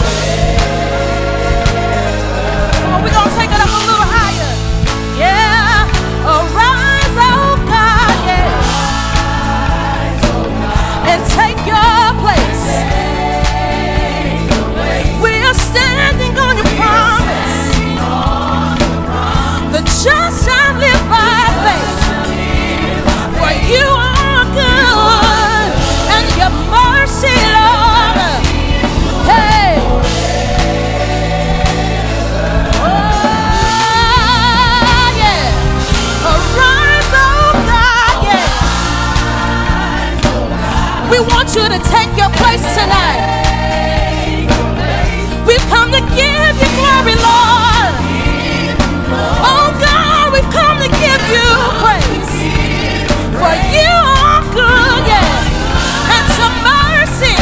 Oh, we're gonna take it up a little higher. Yeah. Arise, oh God, yeah, and take your place. We are standing on your promise. The just shall live by faith. For you are good, and your mercy, Lord. Hey. Oh, yeah. Arise, oh God, yeah. We want you to take your place tonight. We've come to give you glory, Lord. Oh God, we've come to give you praise. For you are good, yeah, and your mercy.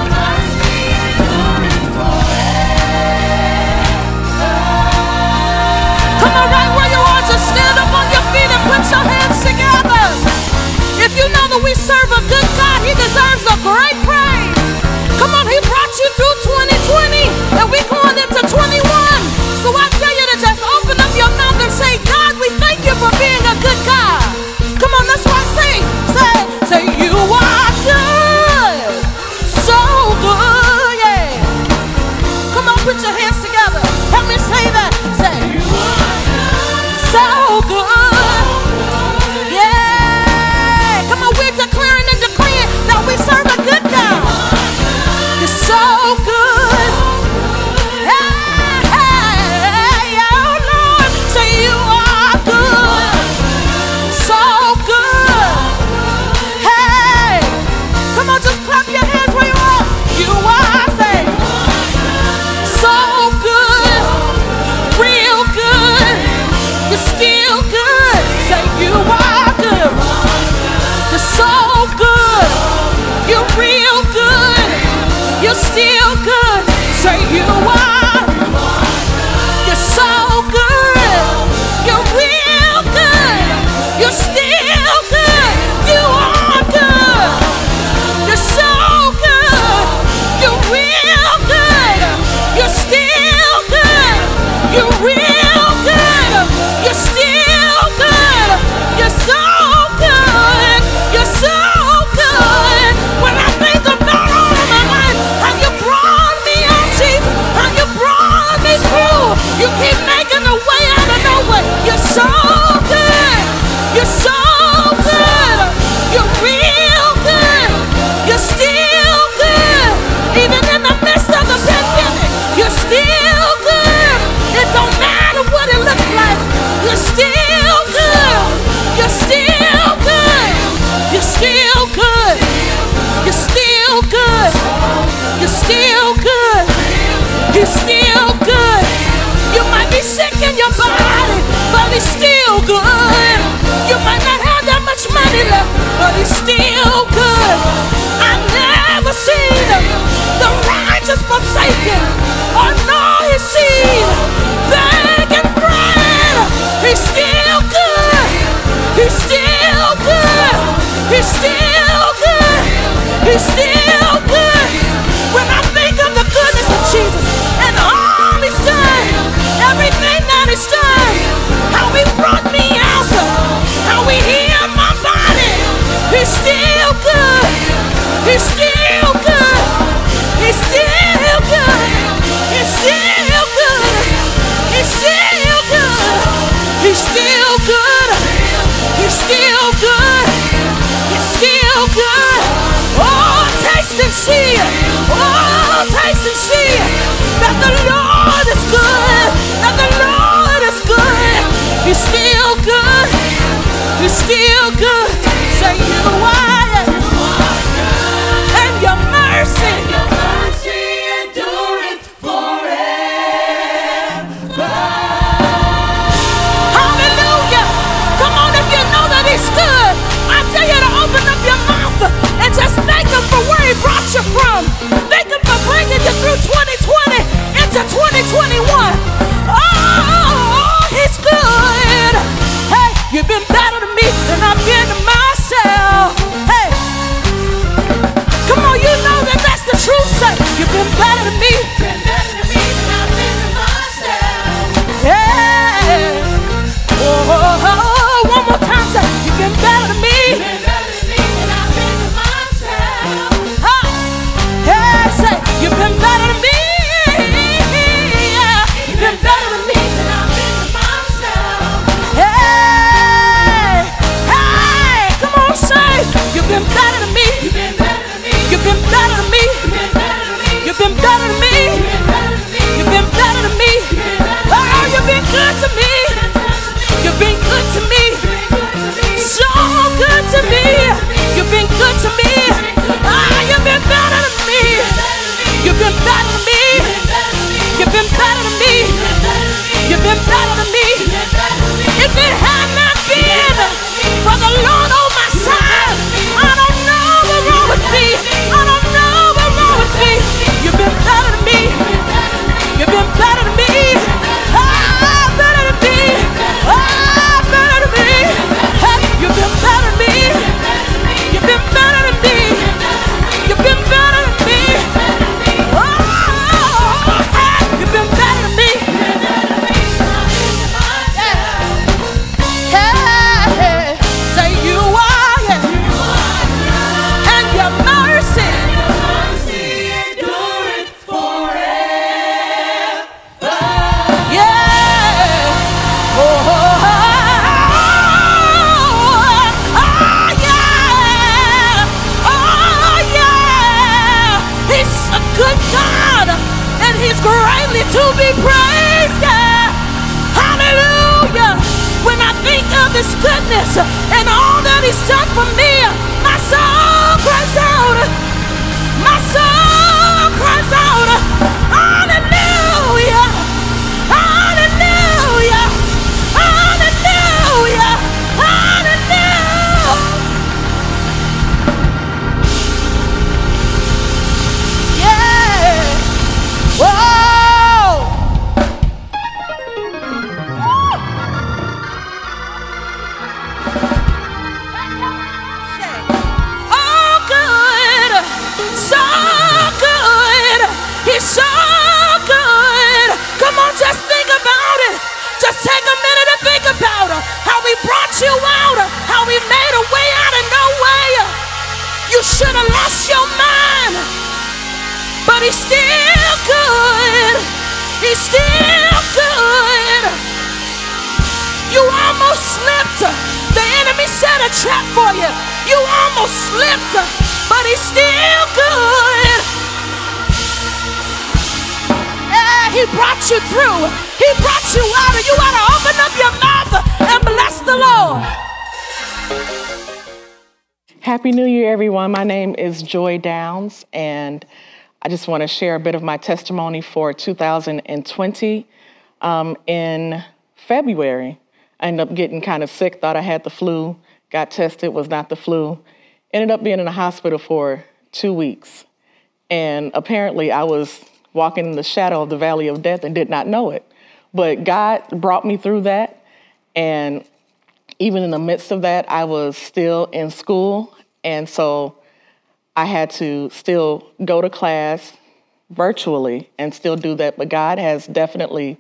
Come on, right where you are, just stand up on your feet and put your hands together. If you know that we serve a good God, He deserves a great praise. Come on, He brought you through 2020, and we're going into 21. So I tell you to just open up your mouth and say, God, we thank you for being a good God. Come on, that's why I say, you are good, so good, yeah. Come on, put your hands together. Help me say that. Say, you are good, so good, yeah. Come on, we're declaring and decreeing that we serve a good God. You're so good. Hey, hey, oh Lord, say you are good, so good. Hey, come on, just clap your hands where you are. You are, say, so good, real good. You're still good. Say you are good. You're so good. You're real good. You're still good. Say you are. You're so good. You're real good. You're still good. You are good. You're so good. You're real good. You're still good. You're real good. You're still good. You're so good. You're so good. When I think about all of my life, how you brought me out, Jesus, how you brought me through. You keep making a way out of no way. You're so good. You're so good. You're real good. You're still good. Even in the midst of the pandemic, you're still good. It don't matter what it looks like. You're still good. You're still good. You're still good. You're still good. You're still good. You're still good. You might be He's still good. I've never seen the righteous forsaken or nor his seed begging bread. He's still good. He's still good. He's still good. He's still good. When I think of the goodness of Jesus and all he's done, everything that he's done, how he brought me out, how he healed my body, he's still good. He's still good. He's still good. He's still good. He's still good. He's still good. He's still good. He's still good. Oh, taste and see. Oh, taste and see that the Lord is good. That the Lord is good. He's still good. He's still good. Say you are. And your mercy. Endureth forever. Hallelujah. Come on, if you know that he's good, I tell you to open up your mouth and just thank him for where he brought you from. Thank him for bringing you through 2020 into 2021. Oh, he's good. Hey, you've been better to me than I've been to myself. Hey, come on, you know that that's the truth. Say, you've been better to me. Been better to me than I've been to myself. Yeah. Oh, one more time. Say, you've been better to me. Been better to me than I've been to myself. Hey, say, you've been better to me. Yeah. You've been better to me than I've been to myself. Hey, hey, come on, say, you've been better to me. You've been better to me. You've been better to me. You've been better to me. You've been better to me. Oh, you've been good to me. You've been good to me. So good to me. You've been good to me. Ah, you've been better to me. You've been better to me. You've been better to me. You've been better to me. If it had not been for the Lord on my side, I don't know where I would be. I don't know where I would be. You've been better to me. You've been better to me. Ah, better to me. Ah, better to me. Hey, you've been better to me. You've been better to me. You've been better to me. Oh, hey, you've been better to me. Hey, say you are, and your mercy endureth forever. Yeah. Oh, yeah. Oh, yeah. He's a good God, and he's greatly to be praised. Yeah. Hallelujah. When I think of his goodness and all that he's done for me, my soul cries out. My soul cries out. Hallelujah. Hallelujah. Hallelujah. Hallelujah. Yeah. Whoa. Oh, good. So good. He's so good. Come on, just think about it. Just take a minute and think about how he brought you out, how he made a way out of no way. You should have lost your mind, but he's still good. He's still good. You almost slipped. The enemy set a trap for you. You almost slipped, but he's still good. Yeah, he brought you through. He brought you out, and you ought to open up your mouth and bless the Lord. Happy New Year, everyone. My name is Joy Downs, and I just want to share a bit of my testimony for 2020. In February, I ended up getting kind of sick, thought I had the flu, got tested, was not the flu. Ended up being in the hospital for 2 weeks. And apparently I was walking in the shadow of the valley of death and did not know it. But God brought me through that. And even in the midst of that, I was still in school. And so I had to still go to class virtually and still do that. But God has definitely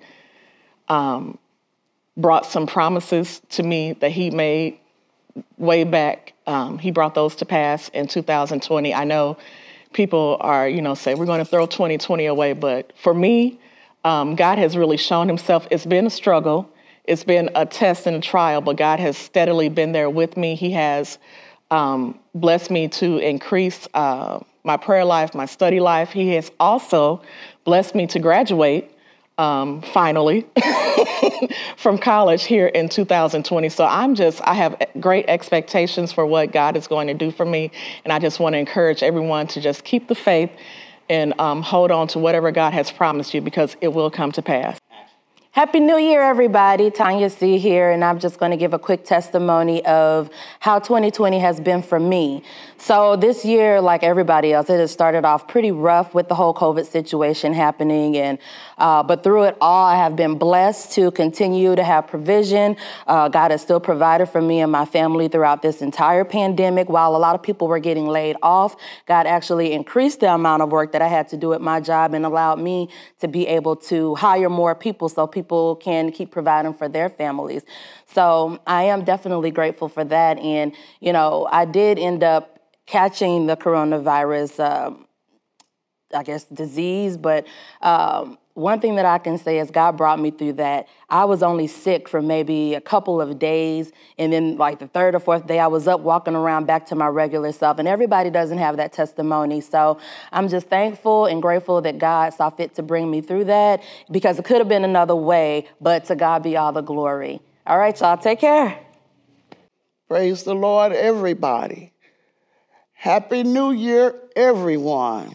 brought some promises to me that he made way back. He brought those to pass in 2020. I know people are, say we're going to throw 2020 away. But for me, God has really shown himself. It's been a struggle. It's been a test and a trial, but God has steadily been there with me. He has blessed me to increase my prayer life, my study life. He has also blessed me to graduate finally from college here in 2020. So I have great expectations for what God is going to do for me. And I just want to encourage everyone to just keep the faith and hold on to whatever God has promised you, because it will come to pass. Happy New Year, everybody. Tanya C. here, and I'm just going to give a quick testimony of how 2020 has been for me. So this year, like everybody else, it has started off pretty rough with the whole COVID situation happening, and but through it all, I have been blessed to continue to have provision. God has still provided for me and my family throughout this entire pandemic. While a lot of people were getting laid off, God actually increased the amount of work that I had to do at my job and allowed me to be able to hire more people so people can keep providing for their families. So I am definitely grateful for that. And, I did end up catching the coronavirus, disease. But one thing that I can say is God brought me through that. I was only sick for maybe a couple of days. And then like the third or fourth day, I was up walking around back to my regular self. And everybody doesn't have that testimony. So I'm just thankful and grateful that God saw fit to bring me through that, because it could have been another way. But to God be all the glory. All right, y'all, take care. Praise the Lord, everybody. Happy New Year, everyone.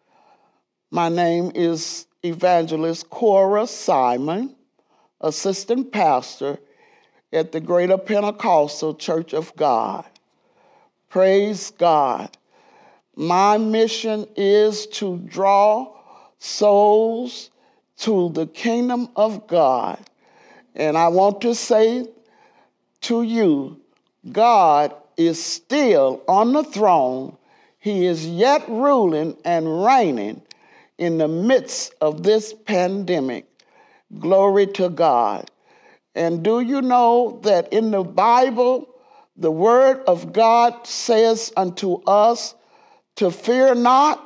My name is Evangelist Cora Simon, Assistant Pastor at the Greater Pentecostal Church of God. Praise God. My mission is to draw souls to the kingdom of God. And I want to say to you, God is still on the throne. He is yet ruling and reigning in the midst of this pandemic. Glory to God. And do you know that in the Bible, the word of God says unto us to fear not,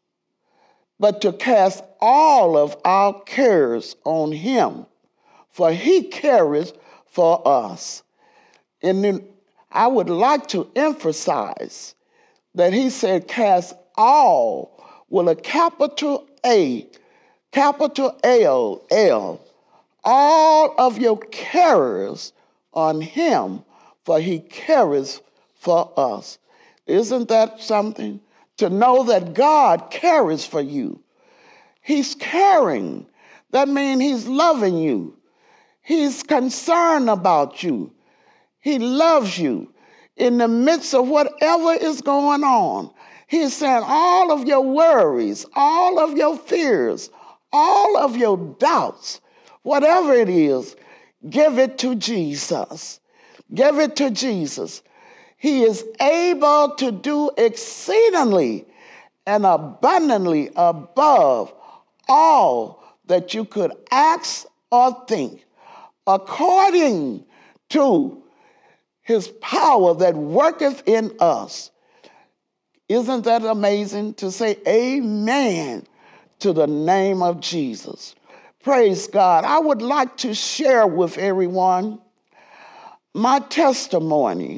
but to cast all of our cares on him, for he cares for us. And then I would like to emphasize that he said cast all with a capital A, capital L, all of your cares on him, for he cares for us. Isn't that something? To know that God cares for you. He's caring. That means he's loving you. He's concerned about you. He loves you in the midst of whatever is going on. He's saying all of your worries, all of your fears, all of your doubts, whatever it is, give it to Jesus. Give it to Jesus. He is able to do exceedingly and abundantly above all that you could ask or think, according to his power that worketh in us. Isn't that amazing to say amen to the name of Jesus? Praise God. I would like to share with everyone my testimony.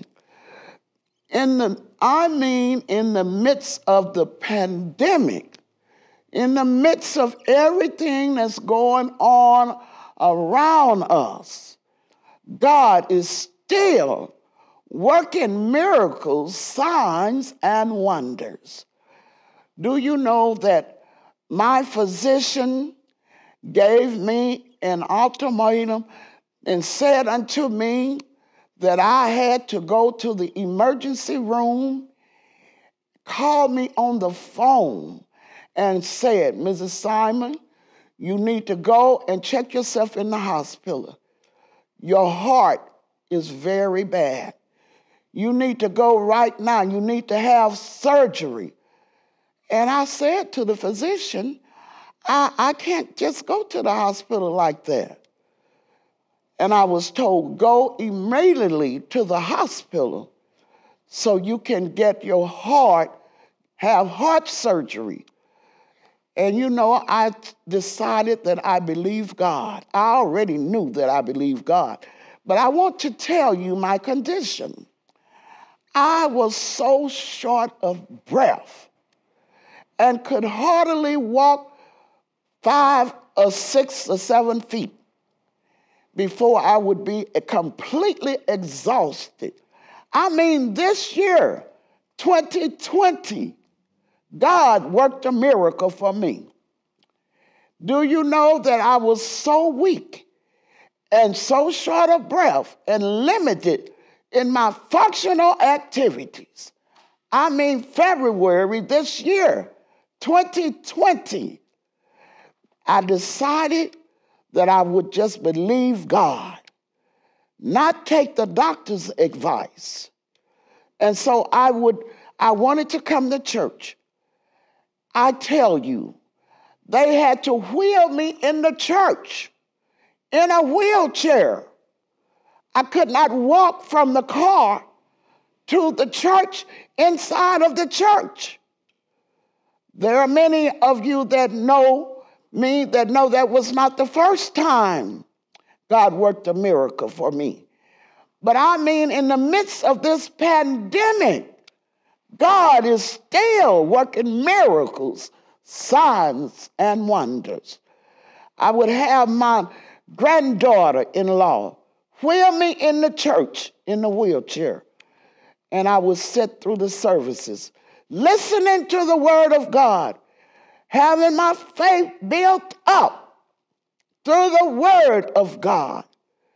In the midst of the pandemic, in the midst of everything that's going on around us, God is still working miracles, signs, and wonders. Do you know that my physician gave me an ultimatum and said unto me that I had to go to the emergency room called me on the phone and said, Mrs. Simon, you need to go and check yourself in the hospital. Your heart is very bad. You need to go right now. You need to have surgery. And I said to the physician, I can't just go to the hospital like that. And I was told, go immediately to the hospital so you can get your heart, have heart surgery. And you know, I decided that I believe God. I already knew that I believed God. But I want to tell you my condition. I was so short of breath and could hardly walk 5 or 6 or 7 feet before I would be completely exhausted. I mean, this year, 2020, God worked a miracle for me. Do you know that I was so weak and so short of breath and limited in my functional activities? I mean, February this year, 2020, I decided that I would just believe God, not take the doctor's advice. And so I wanted to come to church. I tell you, they had to wheel me in the church in a wheelchair. I could not walk from the car to the church inside of the church. There are many of you that know me that know that was not the first time God worked a miracle for me. But I mean, in the midst of this pandemic, God is still working miracles, signs, and wonders. I would have my granddaughter-in-law wheel me in the church in the wheelchair, and I would sit through the services, listening to the word of God, having my faith built up through the word of God.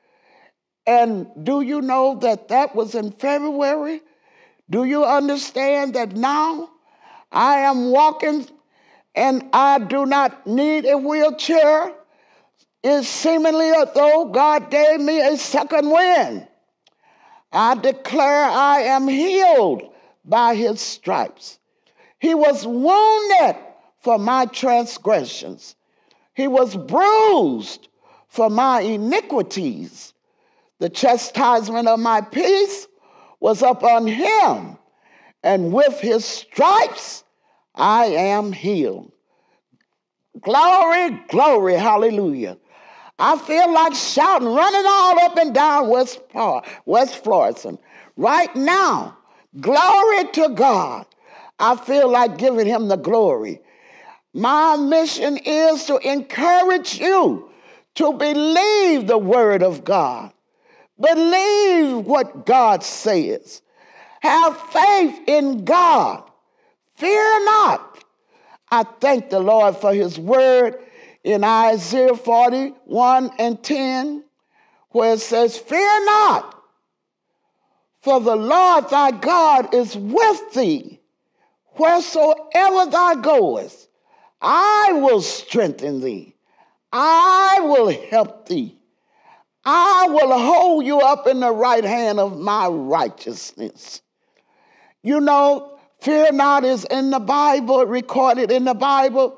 And do you know that that was in February? Do you understand that now I am walking and I do not need a wheelchair? It's seemingly as though God gave me a second wind. I declare I am healed by his stripes. He was wounded for my transgressions. He was bruised for my iniquities. The chastisement of my peace was upon him, and with his stripes I am healed. Glory, glory, hallelujah. I feel like shouting, running all up and down West Florissant. Right now, glory to God. I feel like giving him the glory. My mission is to encourage you to believe the word of God. Believe what God says. Have faith in God. Fear not. I thank the Lord for his word in Isaiah 41:10, where it says, fear not, for the Lord thy God is with thee. Wheresoever thou goest, I will strengthen thee. I will help thee. I will hold you up in the right hand of my righteousness. You know, fear not is in the Bible, recorded in the Bible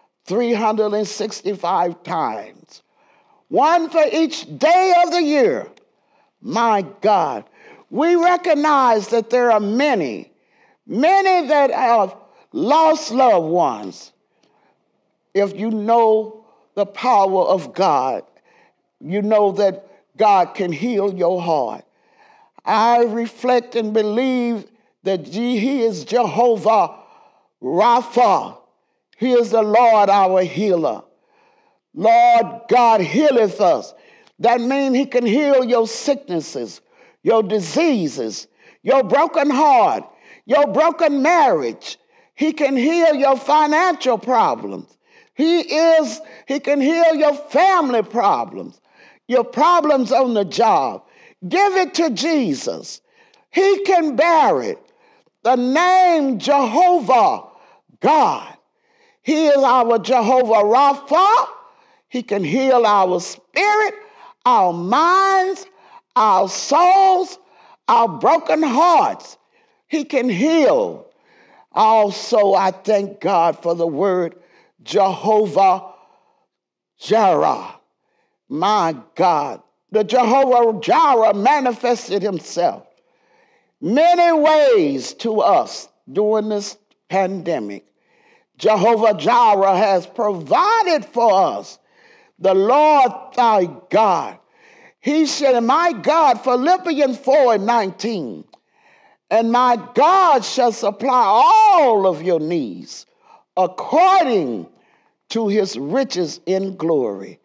365 times. One for each day of the year. My God, we recognize that there are many that have lost loved ones. If you know the power of God, you know that God can heal your heart. I reflect and believe that he is Jehovah Rapha. He is the Lord our healer. Lord God healeth us. That means he can heal your sicknesses, your diseases, your broken heart, your broken marriage. He can heal your financial problems. He can heal your family problems, your problems on the job. Give it to Jesus. He can bear it. the name Jehovah God. He is our Jehovah Rapha. He can heal our spirit, our minds, our souls, our broken hearts. He can heal. Also, I thank God for the word Jehovah Jireh. My God, the Jehovah Jireh manifested himself many ways to us during this pandemic. Jehovah Jireh has provided for us. The Lord thy God. He said, my God, Philippians 4:19, and my God shall supply all of your needs according to his riches in glory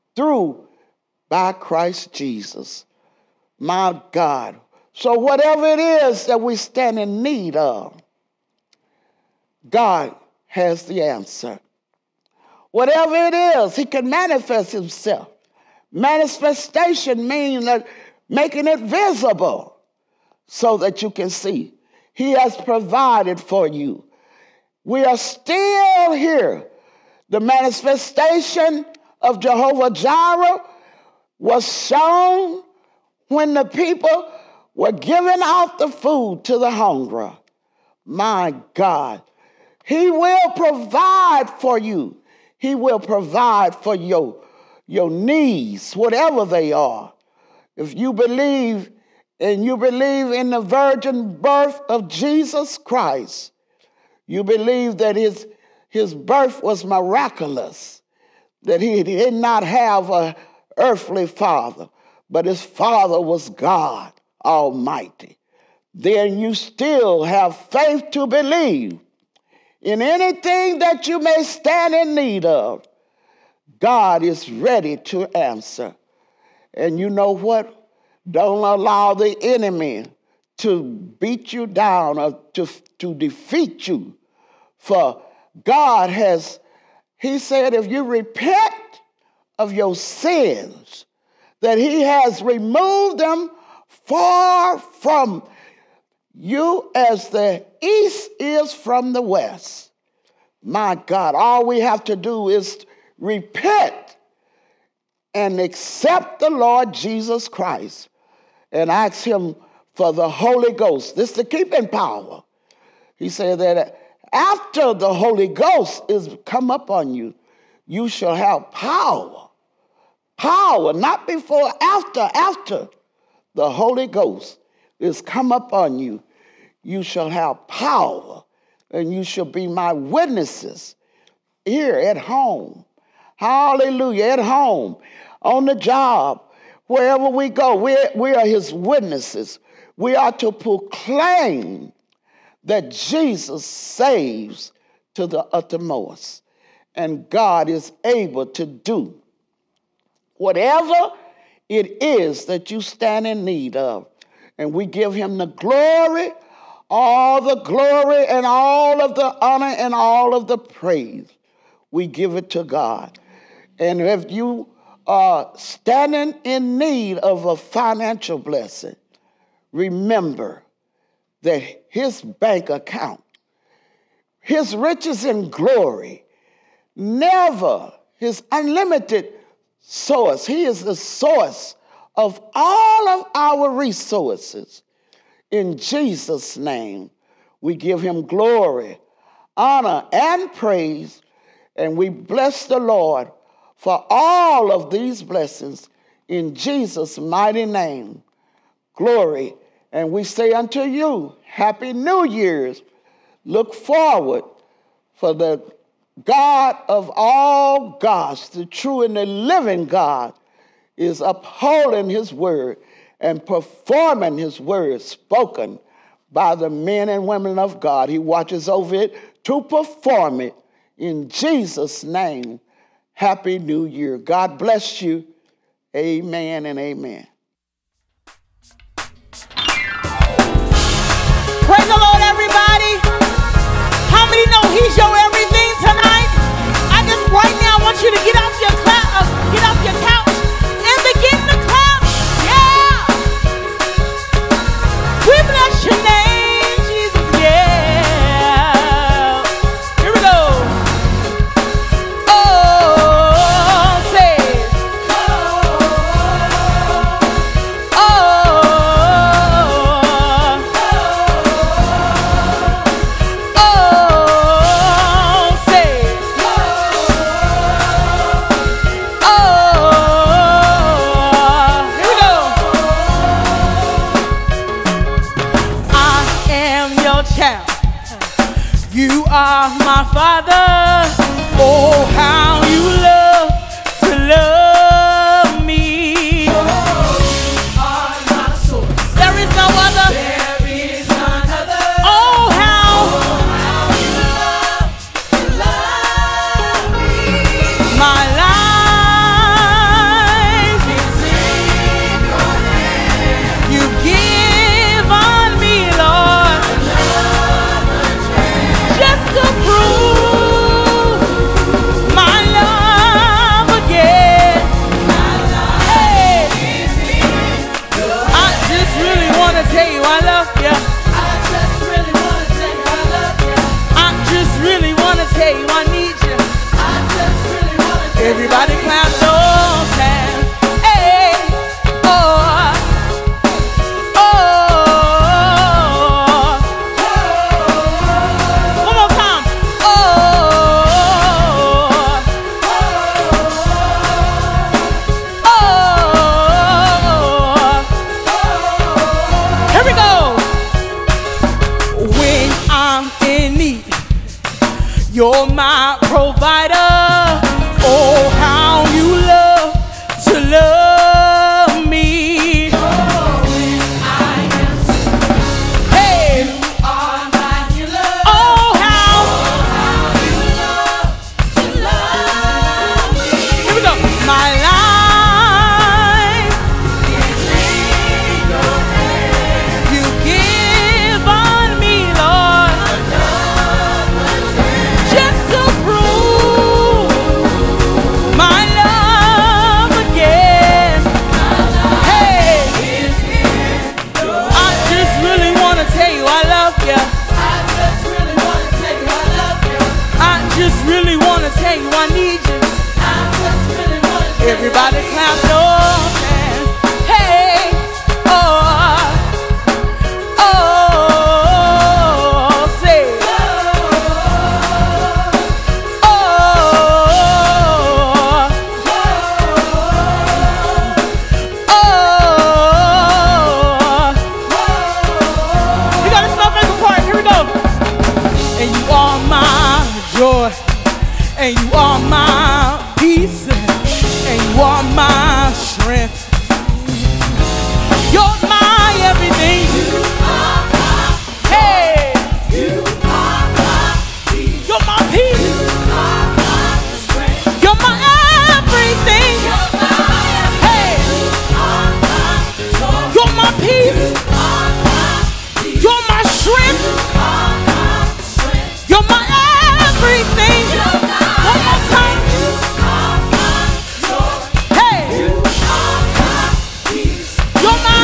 by Christ Jesus. My God. So whatever it is that we stand in need of, God has the answer. Whatever it is, he can manifest himself. Manifestation means that making it visible so that you can see. He has provided for you. We are still here. The manifestation of Jehovah Jireh was shown when the people were giving out the food to the hungry. My God, he will provide for you. He will provide for your needs, whatever they are. If you believe and you believe in the virgin birth of Jesus Christ, you believe that his birth was miraculous, that he did not have an earthly father, but his father was God Almighty, then you still have faith to believe in anything that you may stand in need of. God is ready to answer. And you know what? Don't allow the enemy to beat you down or to defeat you. For God he said, if you repent of your sins, that he has removed them far from you as the east is from the west. My God, all we have to do is repent and accept the Lord Jesus Christ and ask him for the Holy Ghost. This is the keeping power. He said that after the Holy Ghost is come upon you, you shall have power. Power, not before, after the Holy Ghost is come upon you, you shall have power, and you shall be my witnesses here at home. Hallelujah, at home, on the job, wherever we go, we are his witnesses. We are to proclaim that Jesus saves to the uttermost, and God is able to do whatever it is that you stand in need of. And we give him the glory, all the glory and all of the honor and all of the praise. We give it to God. And if you are standing in need of a financial blessing, remember that his bank account, his riches and glory, never his unlimited source. He is the source of all of our resources. In Jesus' name, we give him glory, honor, and praise, and we bless the Lord for all of these blessings in Jesus' mighty name. Glory. And we say unto you, Happy New Year's. Look forward for the God of all gods, the true and the living God, is upholding his word and performing his word spoken by the men and women of God. He watches over it to perform it. In Jesus' name, Happy New Year. God bless you. Amen and amen. Praise the Lord, everybody. How many know he's your everything tonight? I just right now want you to get off your couch and begin to clap. Yeah. We bless your name, Jesus. Yeah. are my Father. Oh, how you love to love me. Oh, you are my source. There is no other. There is none other. Oh, how you love to love me. My life is in your hands. You give on me, Lord, just to prove my love again. Hey, I just really want to tell you I love you. I just really want to tell you I love you. I just really want to tell you I need you. I just really want to tell you. Everybody clap those hands. Hey, oh, oh. One more time. Oh, here we go. When I'm in need, you're my provider. Oh, how you love to love me. Oh, when I am sick, hey, you are my healer. Oh, how you love to love me. Here we go. My life is in your hands. You give on me, Lord, just to prove my love again. Hey, I just really want to tell you I love you. I just really want to tell you I love you. I just really want to tell you I need you. I just really want to. Everybody clap those hands. Hey, oh, oh, say, oh, oh. We got a snowflake part. Here we go. And you are my joy, and you are my peace, and you are my strength. You're my everything. Hey, you're my peace. You're my everything. Hey, you're my peace. You're my strength. You're my everything. One more time. Hey, you're my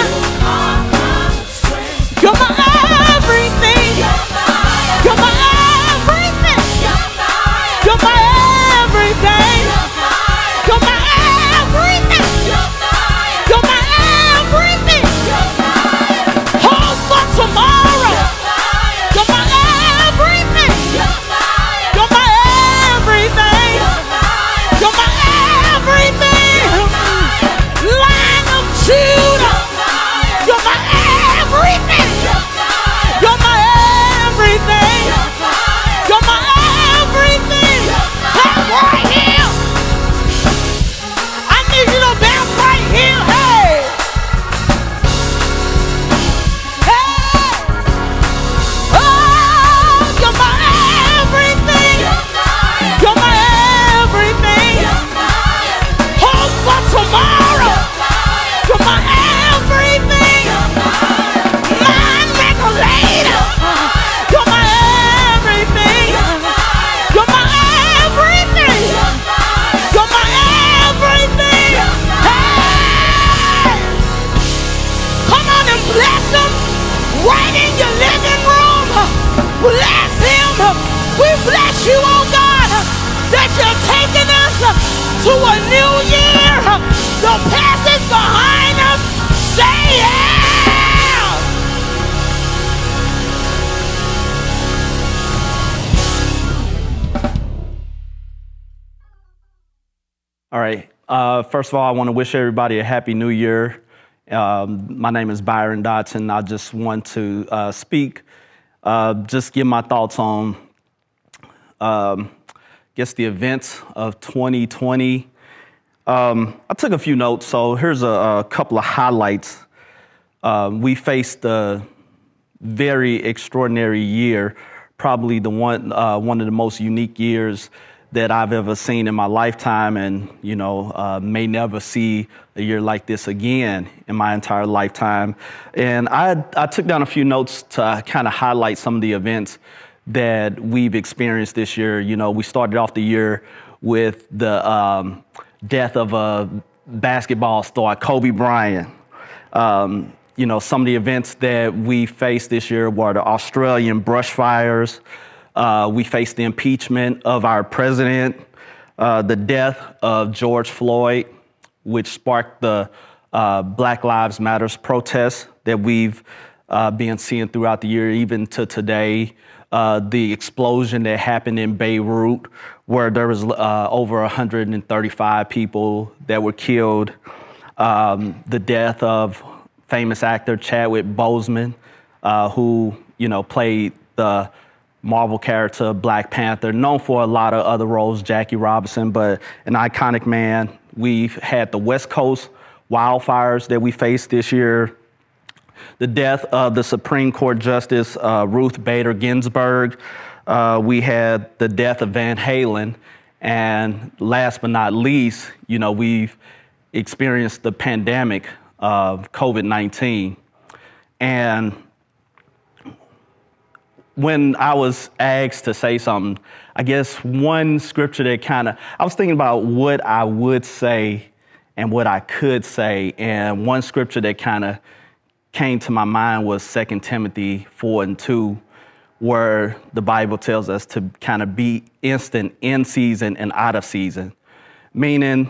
everything. You're my everything. You're my everything. You're my everything. You're my everything. Hope for tomorrow. You're my everything. You're my everything. You're my everything. Lion of Judah. You're my everything. You're my everything. You're my everything. Clap right here. I need you to bounce right here. Hey. Hey. Oh, you're my everything. You're my everything. Hope for tomorrow. You're my everything. Mind regulator. You're my everything. You're my everything. You're my everything. Hey! Come on and bless him right in your living room. Bless him. We bless you, oh God, that you're taking us to a new year. The past is behind us. Say yeah. All right. First of all, I want to wish everybody a happy new year. My name is Byron Dotson. I just want to speak, just give my thoughts on Guess the events of 2020. I took a few notes, so here's a couple of highlights. We faced a very extraordinary year, probably the one of the most unique years that I've ever seen in my lifetime, and may never see a year like this again in my entire lifetime. And I took down a few notes to kind of highlight some of the events that we've experienced this year. We started off the year with the death of a basketball star, Kobe Bryant. Some of the events that we faced this year were the Australian brush fires. We faced the impeachment of our president, the death of George Floyd, which sparked the Black Lives Matters protests that we've been seeing throughout the year, even to today. The explosion that happened in Beirut, where there was over 135 people that were killed. The death of famous actor Chadwick Boseman, who played the Marvel character Black Panther, known for a lot of other roles, Jackie Robinson, but an iconic man. We've had the West Coast wildfires that we faced this year. The death of the Supreme Court Justice Ruth Bader Ginsburg. We had the death of Van Halen. And last but not least, we've experienced the pandemic of COVID-19. And when I was asked to say something, I guess one scripture that I was thinking about what I would say and what I could say. And one scripture that kind of came to my mind was 2 Timothy 4:2, where the Bible tells us to kind of be instant in season and out of season. Meaning,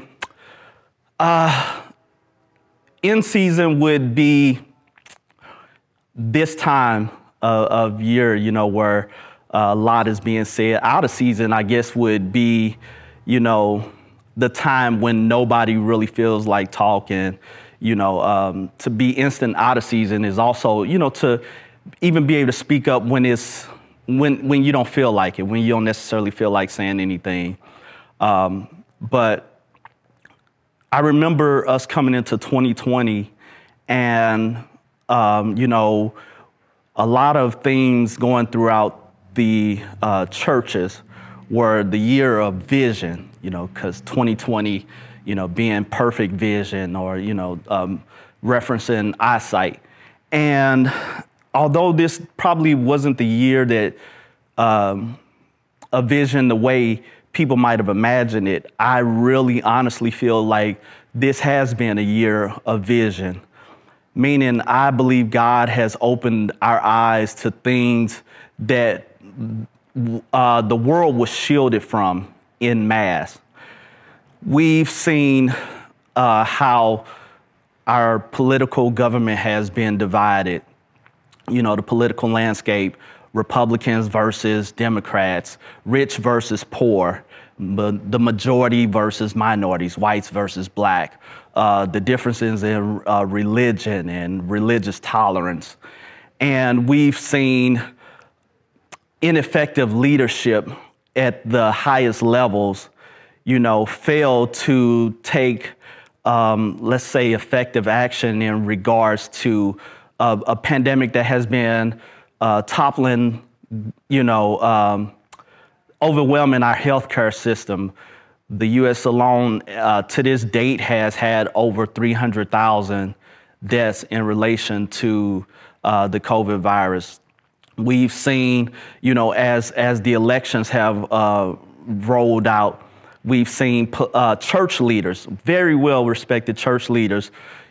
in season would be this time of year, where a lot is being said. Out of season, I guess, would be, the time when nobody really feels like talking. To be instant out of season is also, to even be able to speak up when you don't feel like it, when you don't necessarily feel like saying anything. But I remember us coming into 2020 and, a lot of things going throughout the churches were the year of vision, because 2020, being perfect vision or, referencing eyesight. And although this probably wasn't the year that a vision the way people might have imagined it, I really honestly feel like this has been a year of vision. Meaning, I believe God has opened our eyes to things that the world was shielded from en masse. We've seen how our political government has been divided. The political landscape, Republicans versus Democrats, rich versus poor, the majority versus minorities, whites versus black, the differences in religion and religious tolerance. And we've seen ineffective leadership at the highest levels, fail to take, let's say, effective action in regards to a pandemic that has been toppling, overwhelming our healthcare system. The U.S. alone, to this date, has had over 300,000 deaths in relation to the COVID virus. We've seen, as the elections have rolled out, we've seen church leaders, very well-respected church leaders,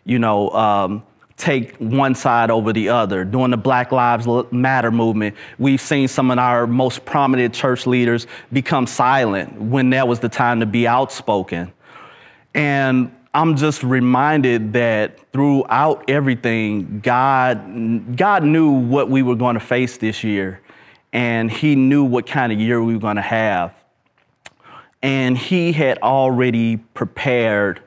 take one side over the other. During the Black Lives Matter movement, we've seen some of our most prominent church leaders become silent when that was the time to be outspoken. And I'm just reminded that throughout everything, God knew what we were going to face this year, and He knew what kind of year we were going to have. And He had already prepared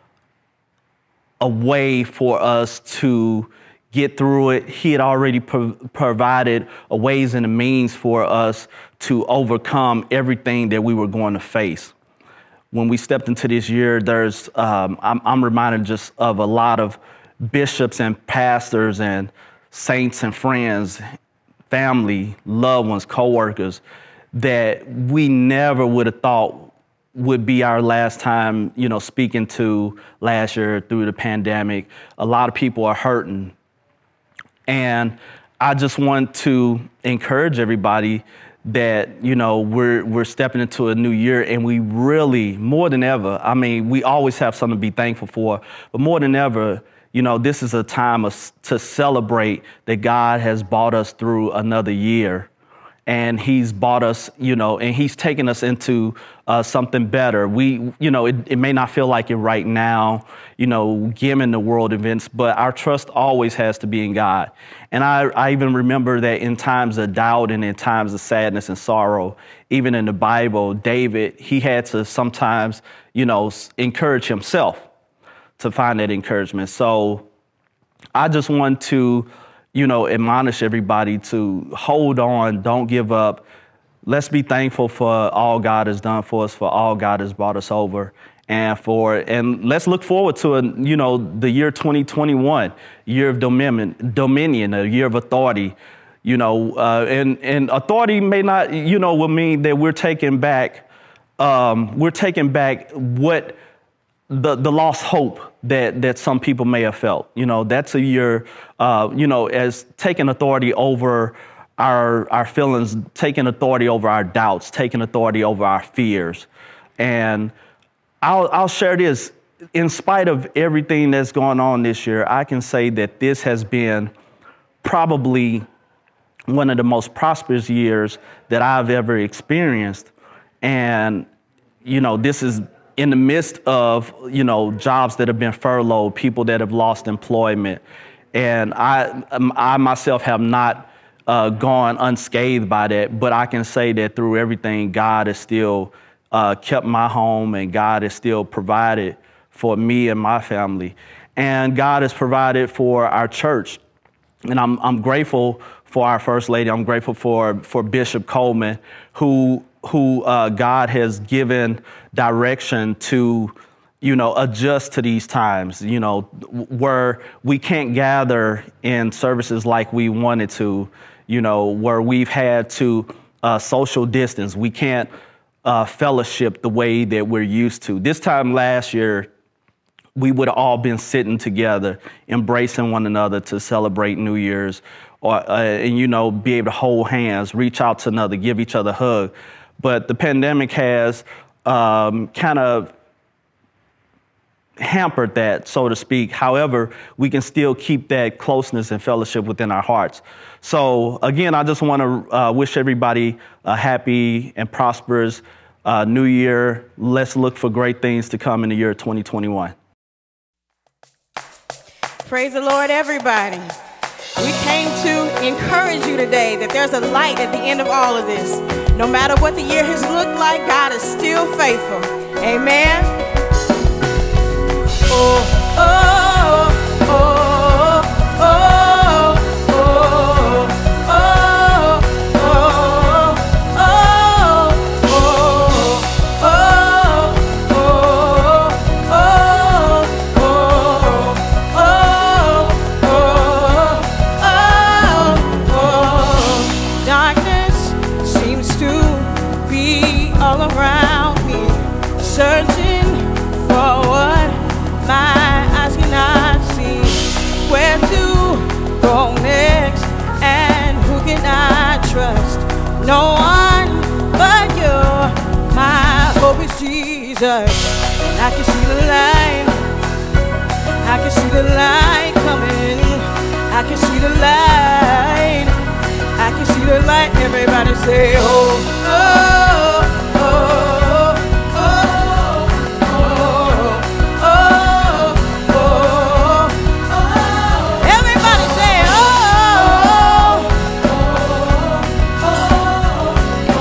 a way for us to get through it. He had already provided a ways and a means for us to overcome everything that we were going to face. When we stepped into this year, I'm reminded just of a lot of bishops and pastors and saints and friends, family, loved ones, coworkers that we never would have thought would be our last time, speaking to last year through the pandemic. A lot of people are hurting. And I just want to encourage everybody that, we're stepping into a new year, and we really, more than ever, we always have something to be thankful for, but more than ever, this is a time to celebrate that God has brought us through another year. And he's brought us, and he's taken us into something better. It may not feel like it right now, given the world events, but our trust always has to be in God. And I even remember that in times of doubt and in times of sadness and sorrow, even in the Bible, David, he had to sometimes, encourage himself to find that encouragement. So I just want to admonish everybody to hold on, don't give up. Let's be thankful for all God has done for us, for all God has brought us over, and let's look forward to the year 2021, year of dominion, a year of authority, and authority may not, will mean that we're taking back what the lost hope that some people may have felt. That's a year, as taking authority over our feelings, taking authority over our doubts, taking authority over our fears. And I'll share this. In spite of everything that's going on this year, I can say that this has been probably one of the most prosperous years that I've ever experienced. And, this is in the midst of, jobs that have been furloughed, people that have lost employment. And I myself have not gone unscathed by that, but I can say that through everything, God has still kept my home, and God has still provided for me and my family. And God has provided for our church. And I'm grateful for our First Lady. I'm grateful for Bishop Coleman, who God has given direction to, adjust to these times, where we can't gather in services like we wanted to, where we've had to social distance. We can't fellowship the way that we're used to. This time last year, we would have all been sitting together, embracing one another to celebrate New Year's, and be able to hold hands, reach out to another, give each other a hug. But the pandemic has kind of hampered that, so to speak. However, we can still keep that closeness and fellowship within our hearts. So again, I just want to wish everybody a happy and prosperous New Year. Let's look for great things to come in the year 2021. Praise the Lord, everybody. We came to encourage you today that there's a light at the end of all of this. No matter what the year has looked like, God is still faithful. Amen. Oh, oh, oh, oh, oh, oh, oh, all around me, searching for what my eyes cannot see. Where to go next, and who can I trust? No one but you. My hope is Jesus, and I can see the light. I can see the light coming. I can see the light. I can see the light. Everybody say, oh, oh, oh, oh, oh, oh, oh, oh. Everybody say, oh, oh, oh,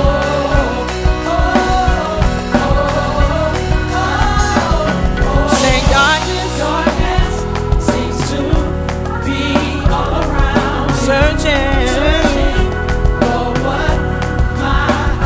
oh. Say darkness seems to be all around, searching for what my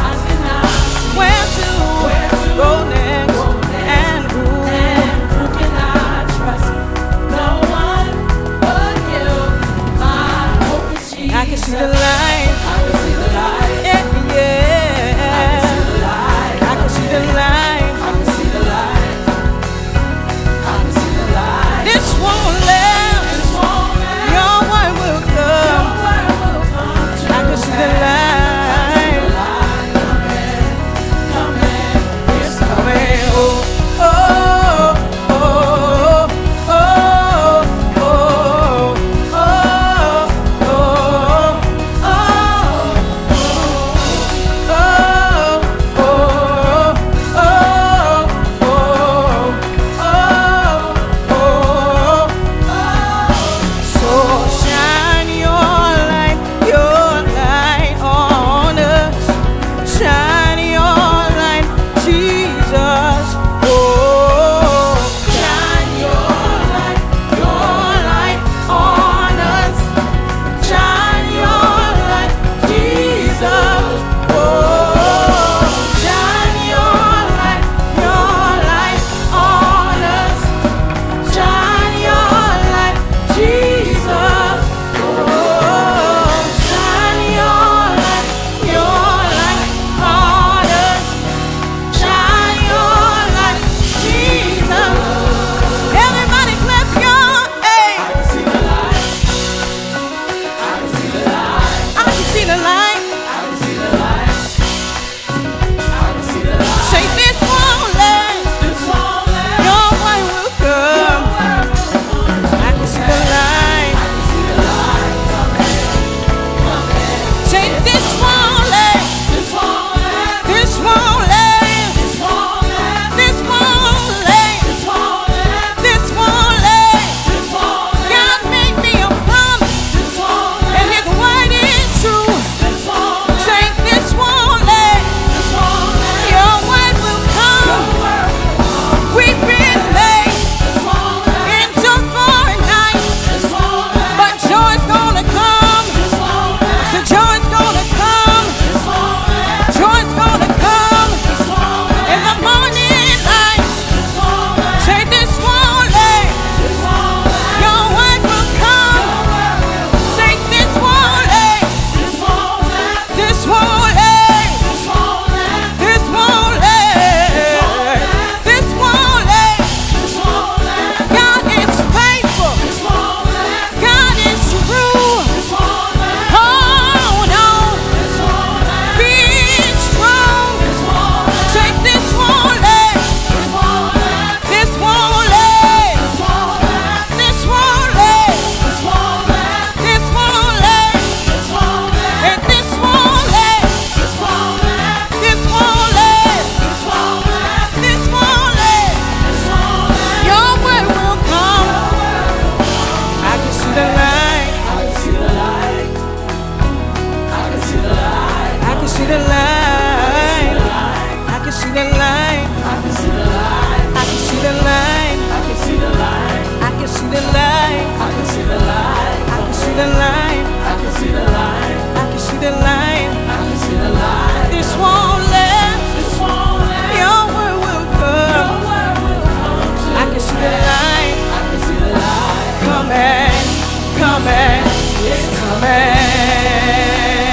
the line. I can see the line. I can see the line. I can see the line. This won't last. This won't last. Your word will come. Your word will come. I can see the line. I can see the line. Coming, coming, it's coming.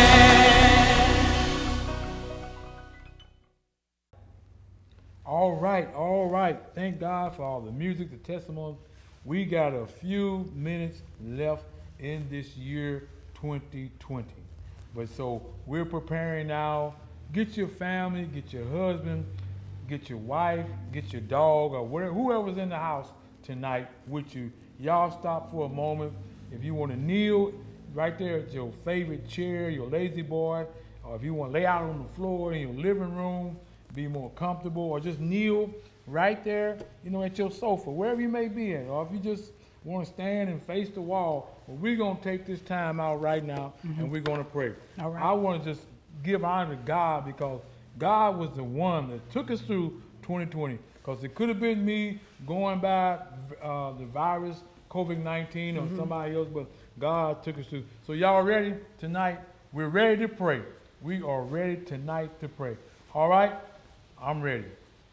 All right. Thank God for all the music, the testimony. We got a few minutes left in this year 2020. But so we're preparing now. Get your family, get your husband, get your wife, get your dog, or whatever, whoever's in the house tonight with you. Y'all stop for a moment. If you want to kneel right there at your favorite chair, your lazy boy, or if you want to lay out on the floor in your living room, be more comfortable, or just kneel right there, at your sofa, wherever you may be at, or if you just want to stand and face the wall. Well, we're going to take this time out right now, and we're going to pray. All right. I want to just give honor to God, because God was the one that took us through 2020, because it could have been me going by the virus, COVID-19, or somebody else, but God took us through. So y'all ready tonight? We're ready to pray. We are ready tonight to pray. All right? I'm ready.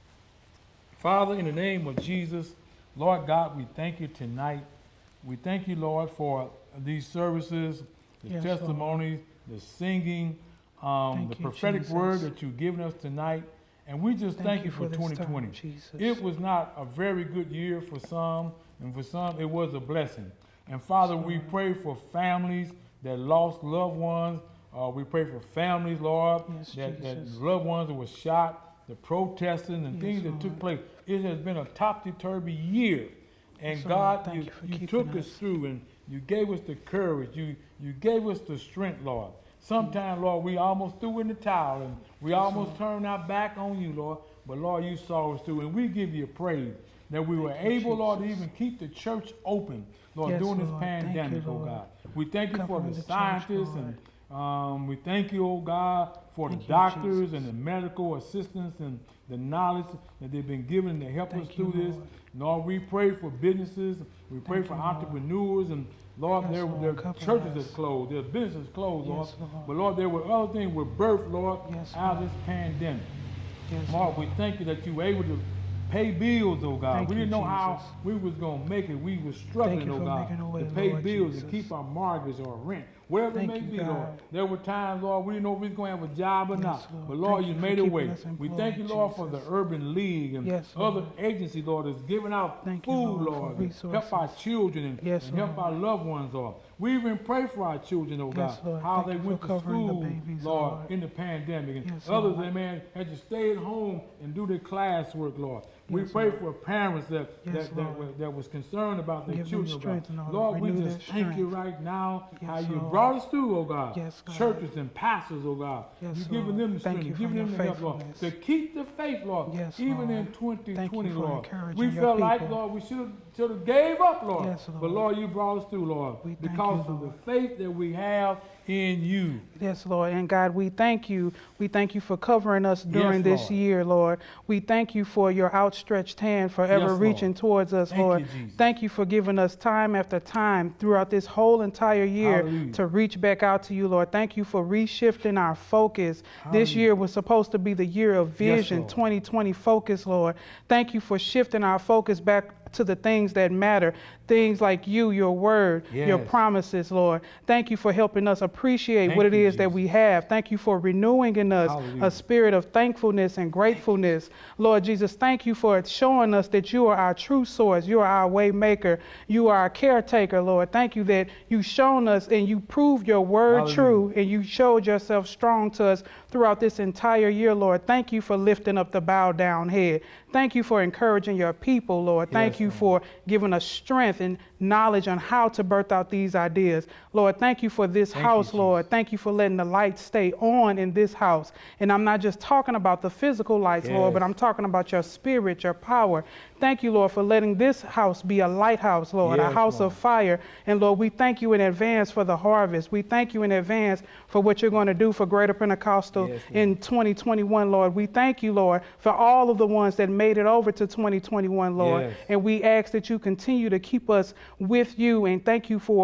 Father, in the name of Jesus, Lord God, we thank you tonight. We thank you, Lord, for these services, the testimonies, the singing, the prophetic word that you've given us tonight. And we just thank you for 2020. It was not a very good year for some, and for some it was a blessing. And Father, we pray for families that lost loved ones. We pray for families, Lord, that loved ones that were shot, the protesting and things that took place. It has been a topsy-turvy year. And God, you took us through, and you gave us the courage. You gave us the strength, Lord. Sometimes, Lord, we almost threw in the towel, and we almost turned our back on you, Lord. But, Lord, you saw us through, and we give you praise that we were able, Lord, to even keep the church open, Lord, during this pandemic, oh God. We thank you for the scientists, and we thank you, oh God, for the doctors and the medical assistants and the knowledge that they've been given to help us through this. Lord, we pray for businesses. We pray for entrepreneurs. And Lord, there were churches that's closed. There's businesses closed, Lord. But Lord, there were other things were birthed, Lord, out of this pandemic. Lord, we thank you that you were able to pay bills, oh God. We didn't know how we was going to make it. We were struggling, oh God, to pay bills and keep our mortgage or rent. Wherever it may be, Lord. There were times, Lord, we didn't know if we was going to have a job or not. But, Lord, you made a way. We thank you, Lord, for the Urban League and other agencies, Lord, that's giving out food, Lord, and help our children and help our loved ones, Lord. We even pray for our children, oh God, how they went to school, Lord, in the pandemic. And others, man, had to stay at home and do their classwork, Lord. We pray for parents that was concerned about their children, oh God. Lord, we just thank you right now how you brought us through, oh God. Churches and pastors, oh God. You've given them the strength, you've given them the help, Lord, to keep the faith, Lord, even in 2020, Lord. We felt like, Lord, we should have gave up, Lord. But, Lord, you brought us through, Lord, because of the faith that we have in you. Yes, Lord. And God, we thank you. We thank you for covering us during this year, Lord. We thank you for your outstretched hand forever reaching towards us, Lord. Thank you for giving us time after time throughout this whole entire year to reach back out to you, Lord. Thank you for reshifting our focus. This year was supposed to be the year of vision, 2020 focus, Lord. Thank you for shifting our focus back to the things that matter, things like you, your word, your promises, Lord. Thank you for helping us appreciate what it is that we have. Thank you for renewing in us a spirit of thankfulness and gratefulness. Lord Jesus, thank you for showing us that you are our true source. You are our way maker. You are our caretaker, Lord. Thank you that you've shown us and you proved your word true, and you showed yourself strong to us throughout this entire year, Lord. Thank you for lifting up the bowed down head. Thank you for encouraging your people, Lord. Thank you for giving us strength and knowledge on how to birth out these ideas. Lord, thank you for this house, Lord. Thank you for letting the lights stay on in this house. And I'm not just talking about the physical lights, Lord, but I'm talking about your spirit, your power. Thank you, Lord, for letting this house be a lighthouse, Lord, a house of fire. And Lord, we thank you in advance for the harvest. We thank you in advance for what you're going to do for Greater Pentecostal in 2021, Lord. We thank you, Lord, for all of the ones that made it over to 2021, Lord. And we ask that you continue to keep us with you, and thank you for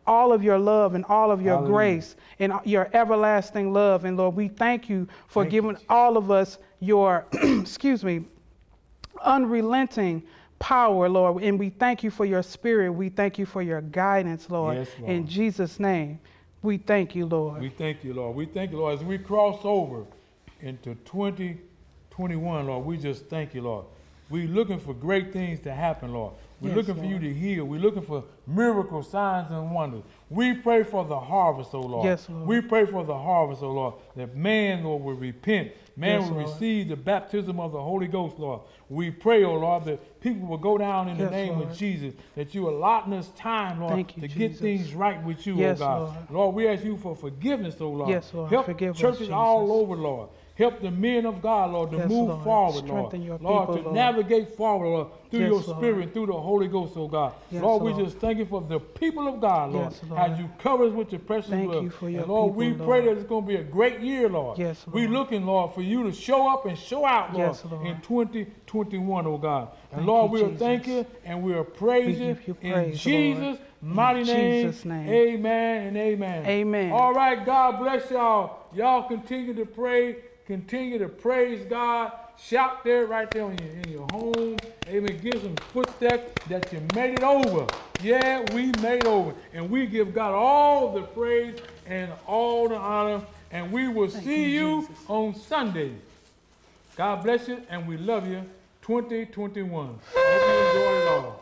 all of your love and all of your grace and your everlasting love. And Lord, we thank you for giving all of us your, excuse me, unrelenting power, Lord. And we thank you for your spirit. We thank you for your guidance, Lord. Yes, Lord. In Jesus' name, we thank you, Lord. We thank you, Lord. We thank you, Lord. As we cross over into 2021, Lord, we just thank you, Lord. We're looking for great things to happen, Lord. We're looking for you to heal. We're looking for miracles, signs, and wonders. We pray for the harvest, oh Lord. Yes, Lord. We pray for the harvest, oh Lord, that man, Lord, will repent. Man will receive the baptism of the Holy Ghost, Lord. We pray, oh Lord, that people will go down in the name of Jesus, that you allotting us time, Lord, to get things right with you, oh God. Lord, we ask you for forgiveness, oh Lord. Yes, Lord. Help Forgive us, churches Jesus. all over, Lord. Help the men of God, Lord, to move forward, Lord. Lord, to navigate forward, Lord, through your spirit and through the Holy Ghost, oh God. Lord, we just thank you for the people of God, Lord, as you cover us with your precious blood. And Lord, we pray that it's going to be a great year, Lord. We're looking, Lord, for you to show up and show out, Lord, in 2021, oh God. And Lord, we'll thank you and we'll praise you in Jesus' mighty name. Amen and amen. Amen. All right, God bless y'all. Y'all continue to pray. Continue to praise God. Shout there, right there in your home. Amen. Give some footsteps that you made it over. Yeah, we made it over. And we give God all the praise and all the honor. And we will see you on Sunday. God bless you, and we love you. 2021. Hope you enjoy it all.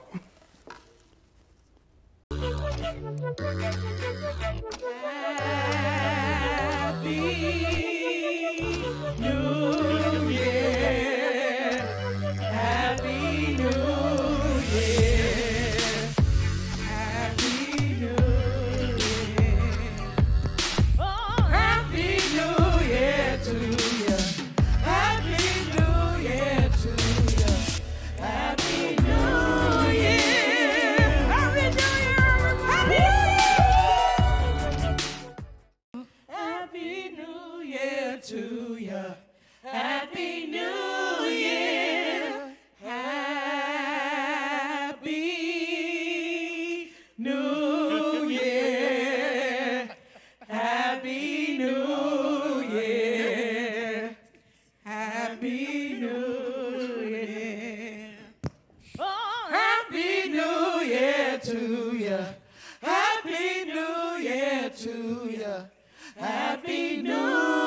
New Year, Happy New Year, Happy New Year, oh, Happy New Year to you, Happy New Year to you, Happy New Year, Happy New Year, Happy New Year to you. Happy New Year, Happy New Year, Happy New Year, Happy New Year, oh, Happy New Year to you, Happy New Year to you, Happy New Year.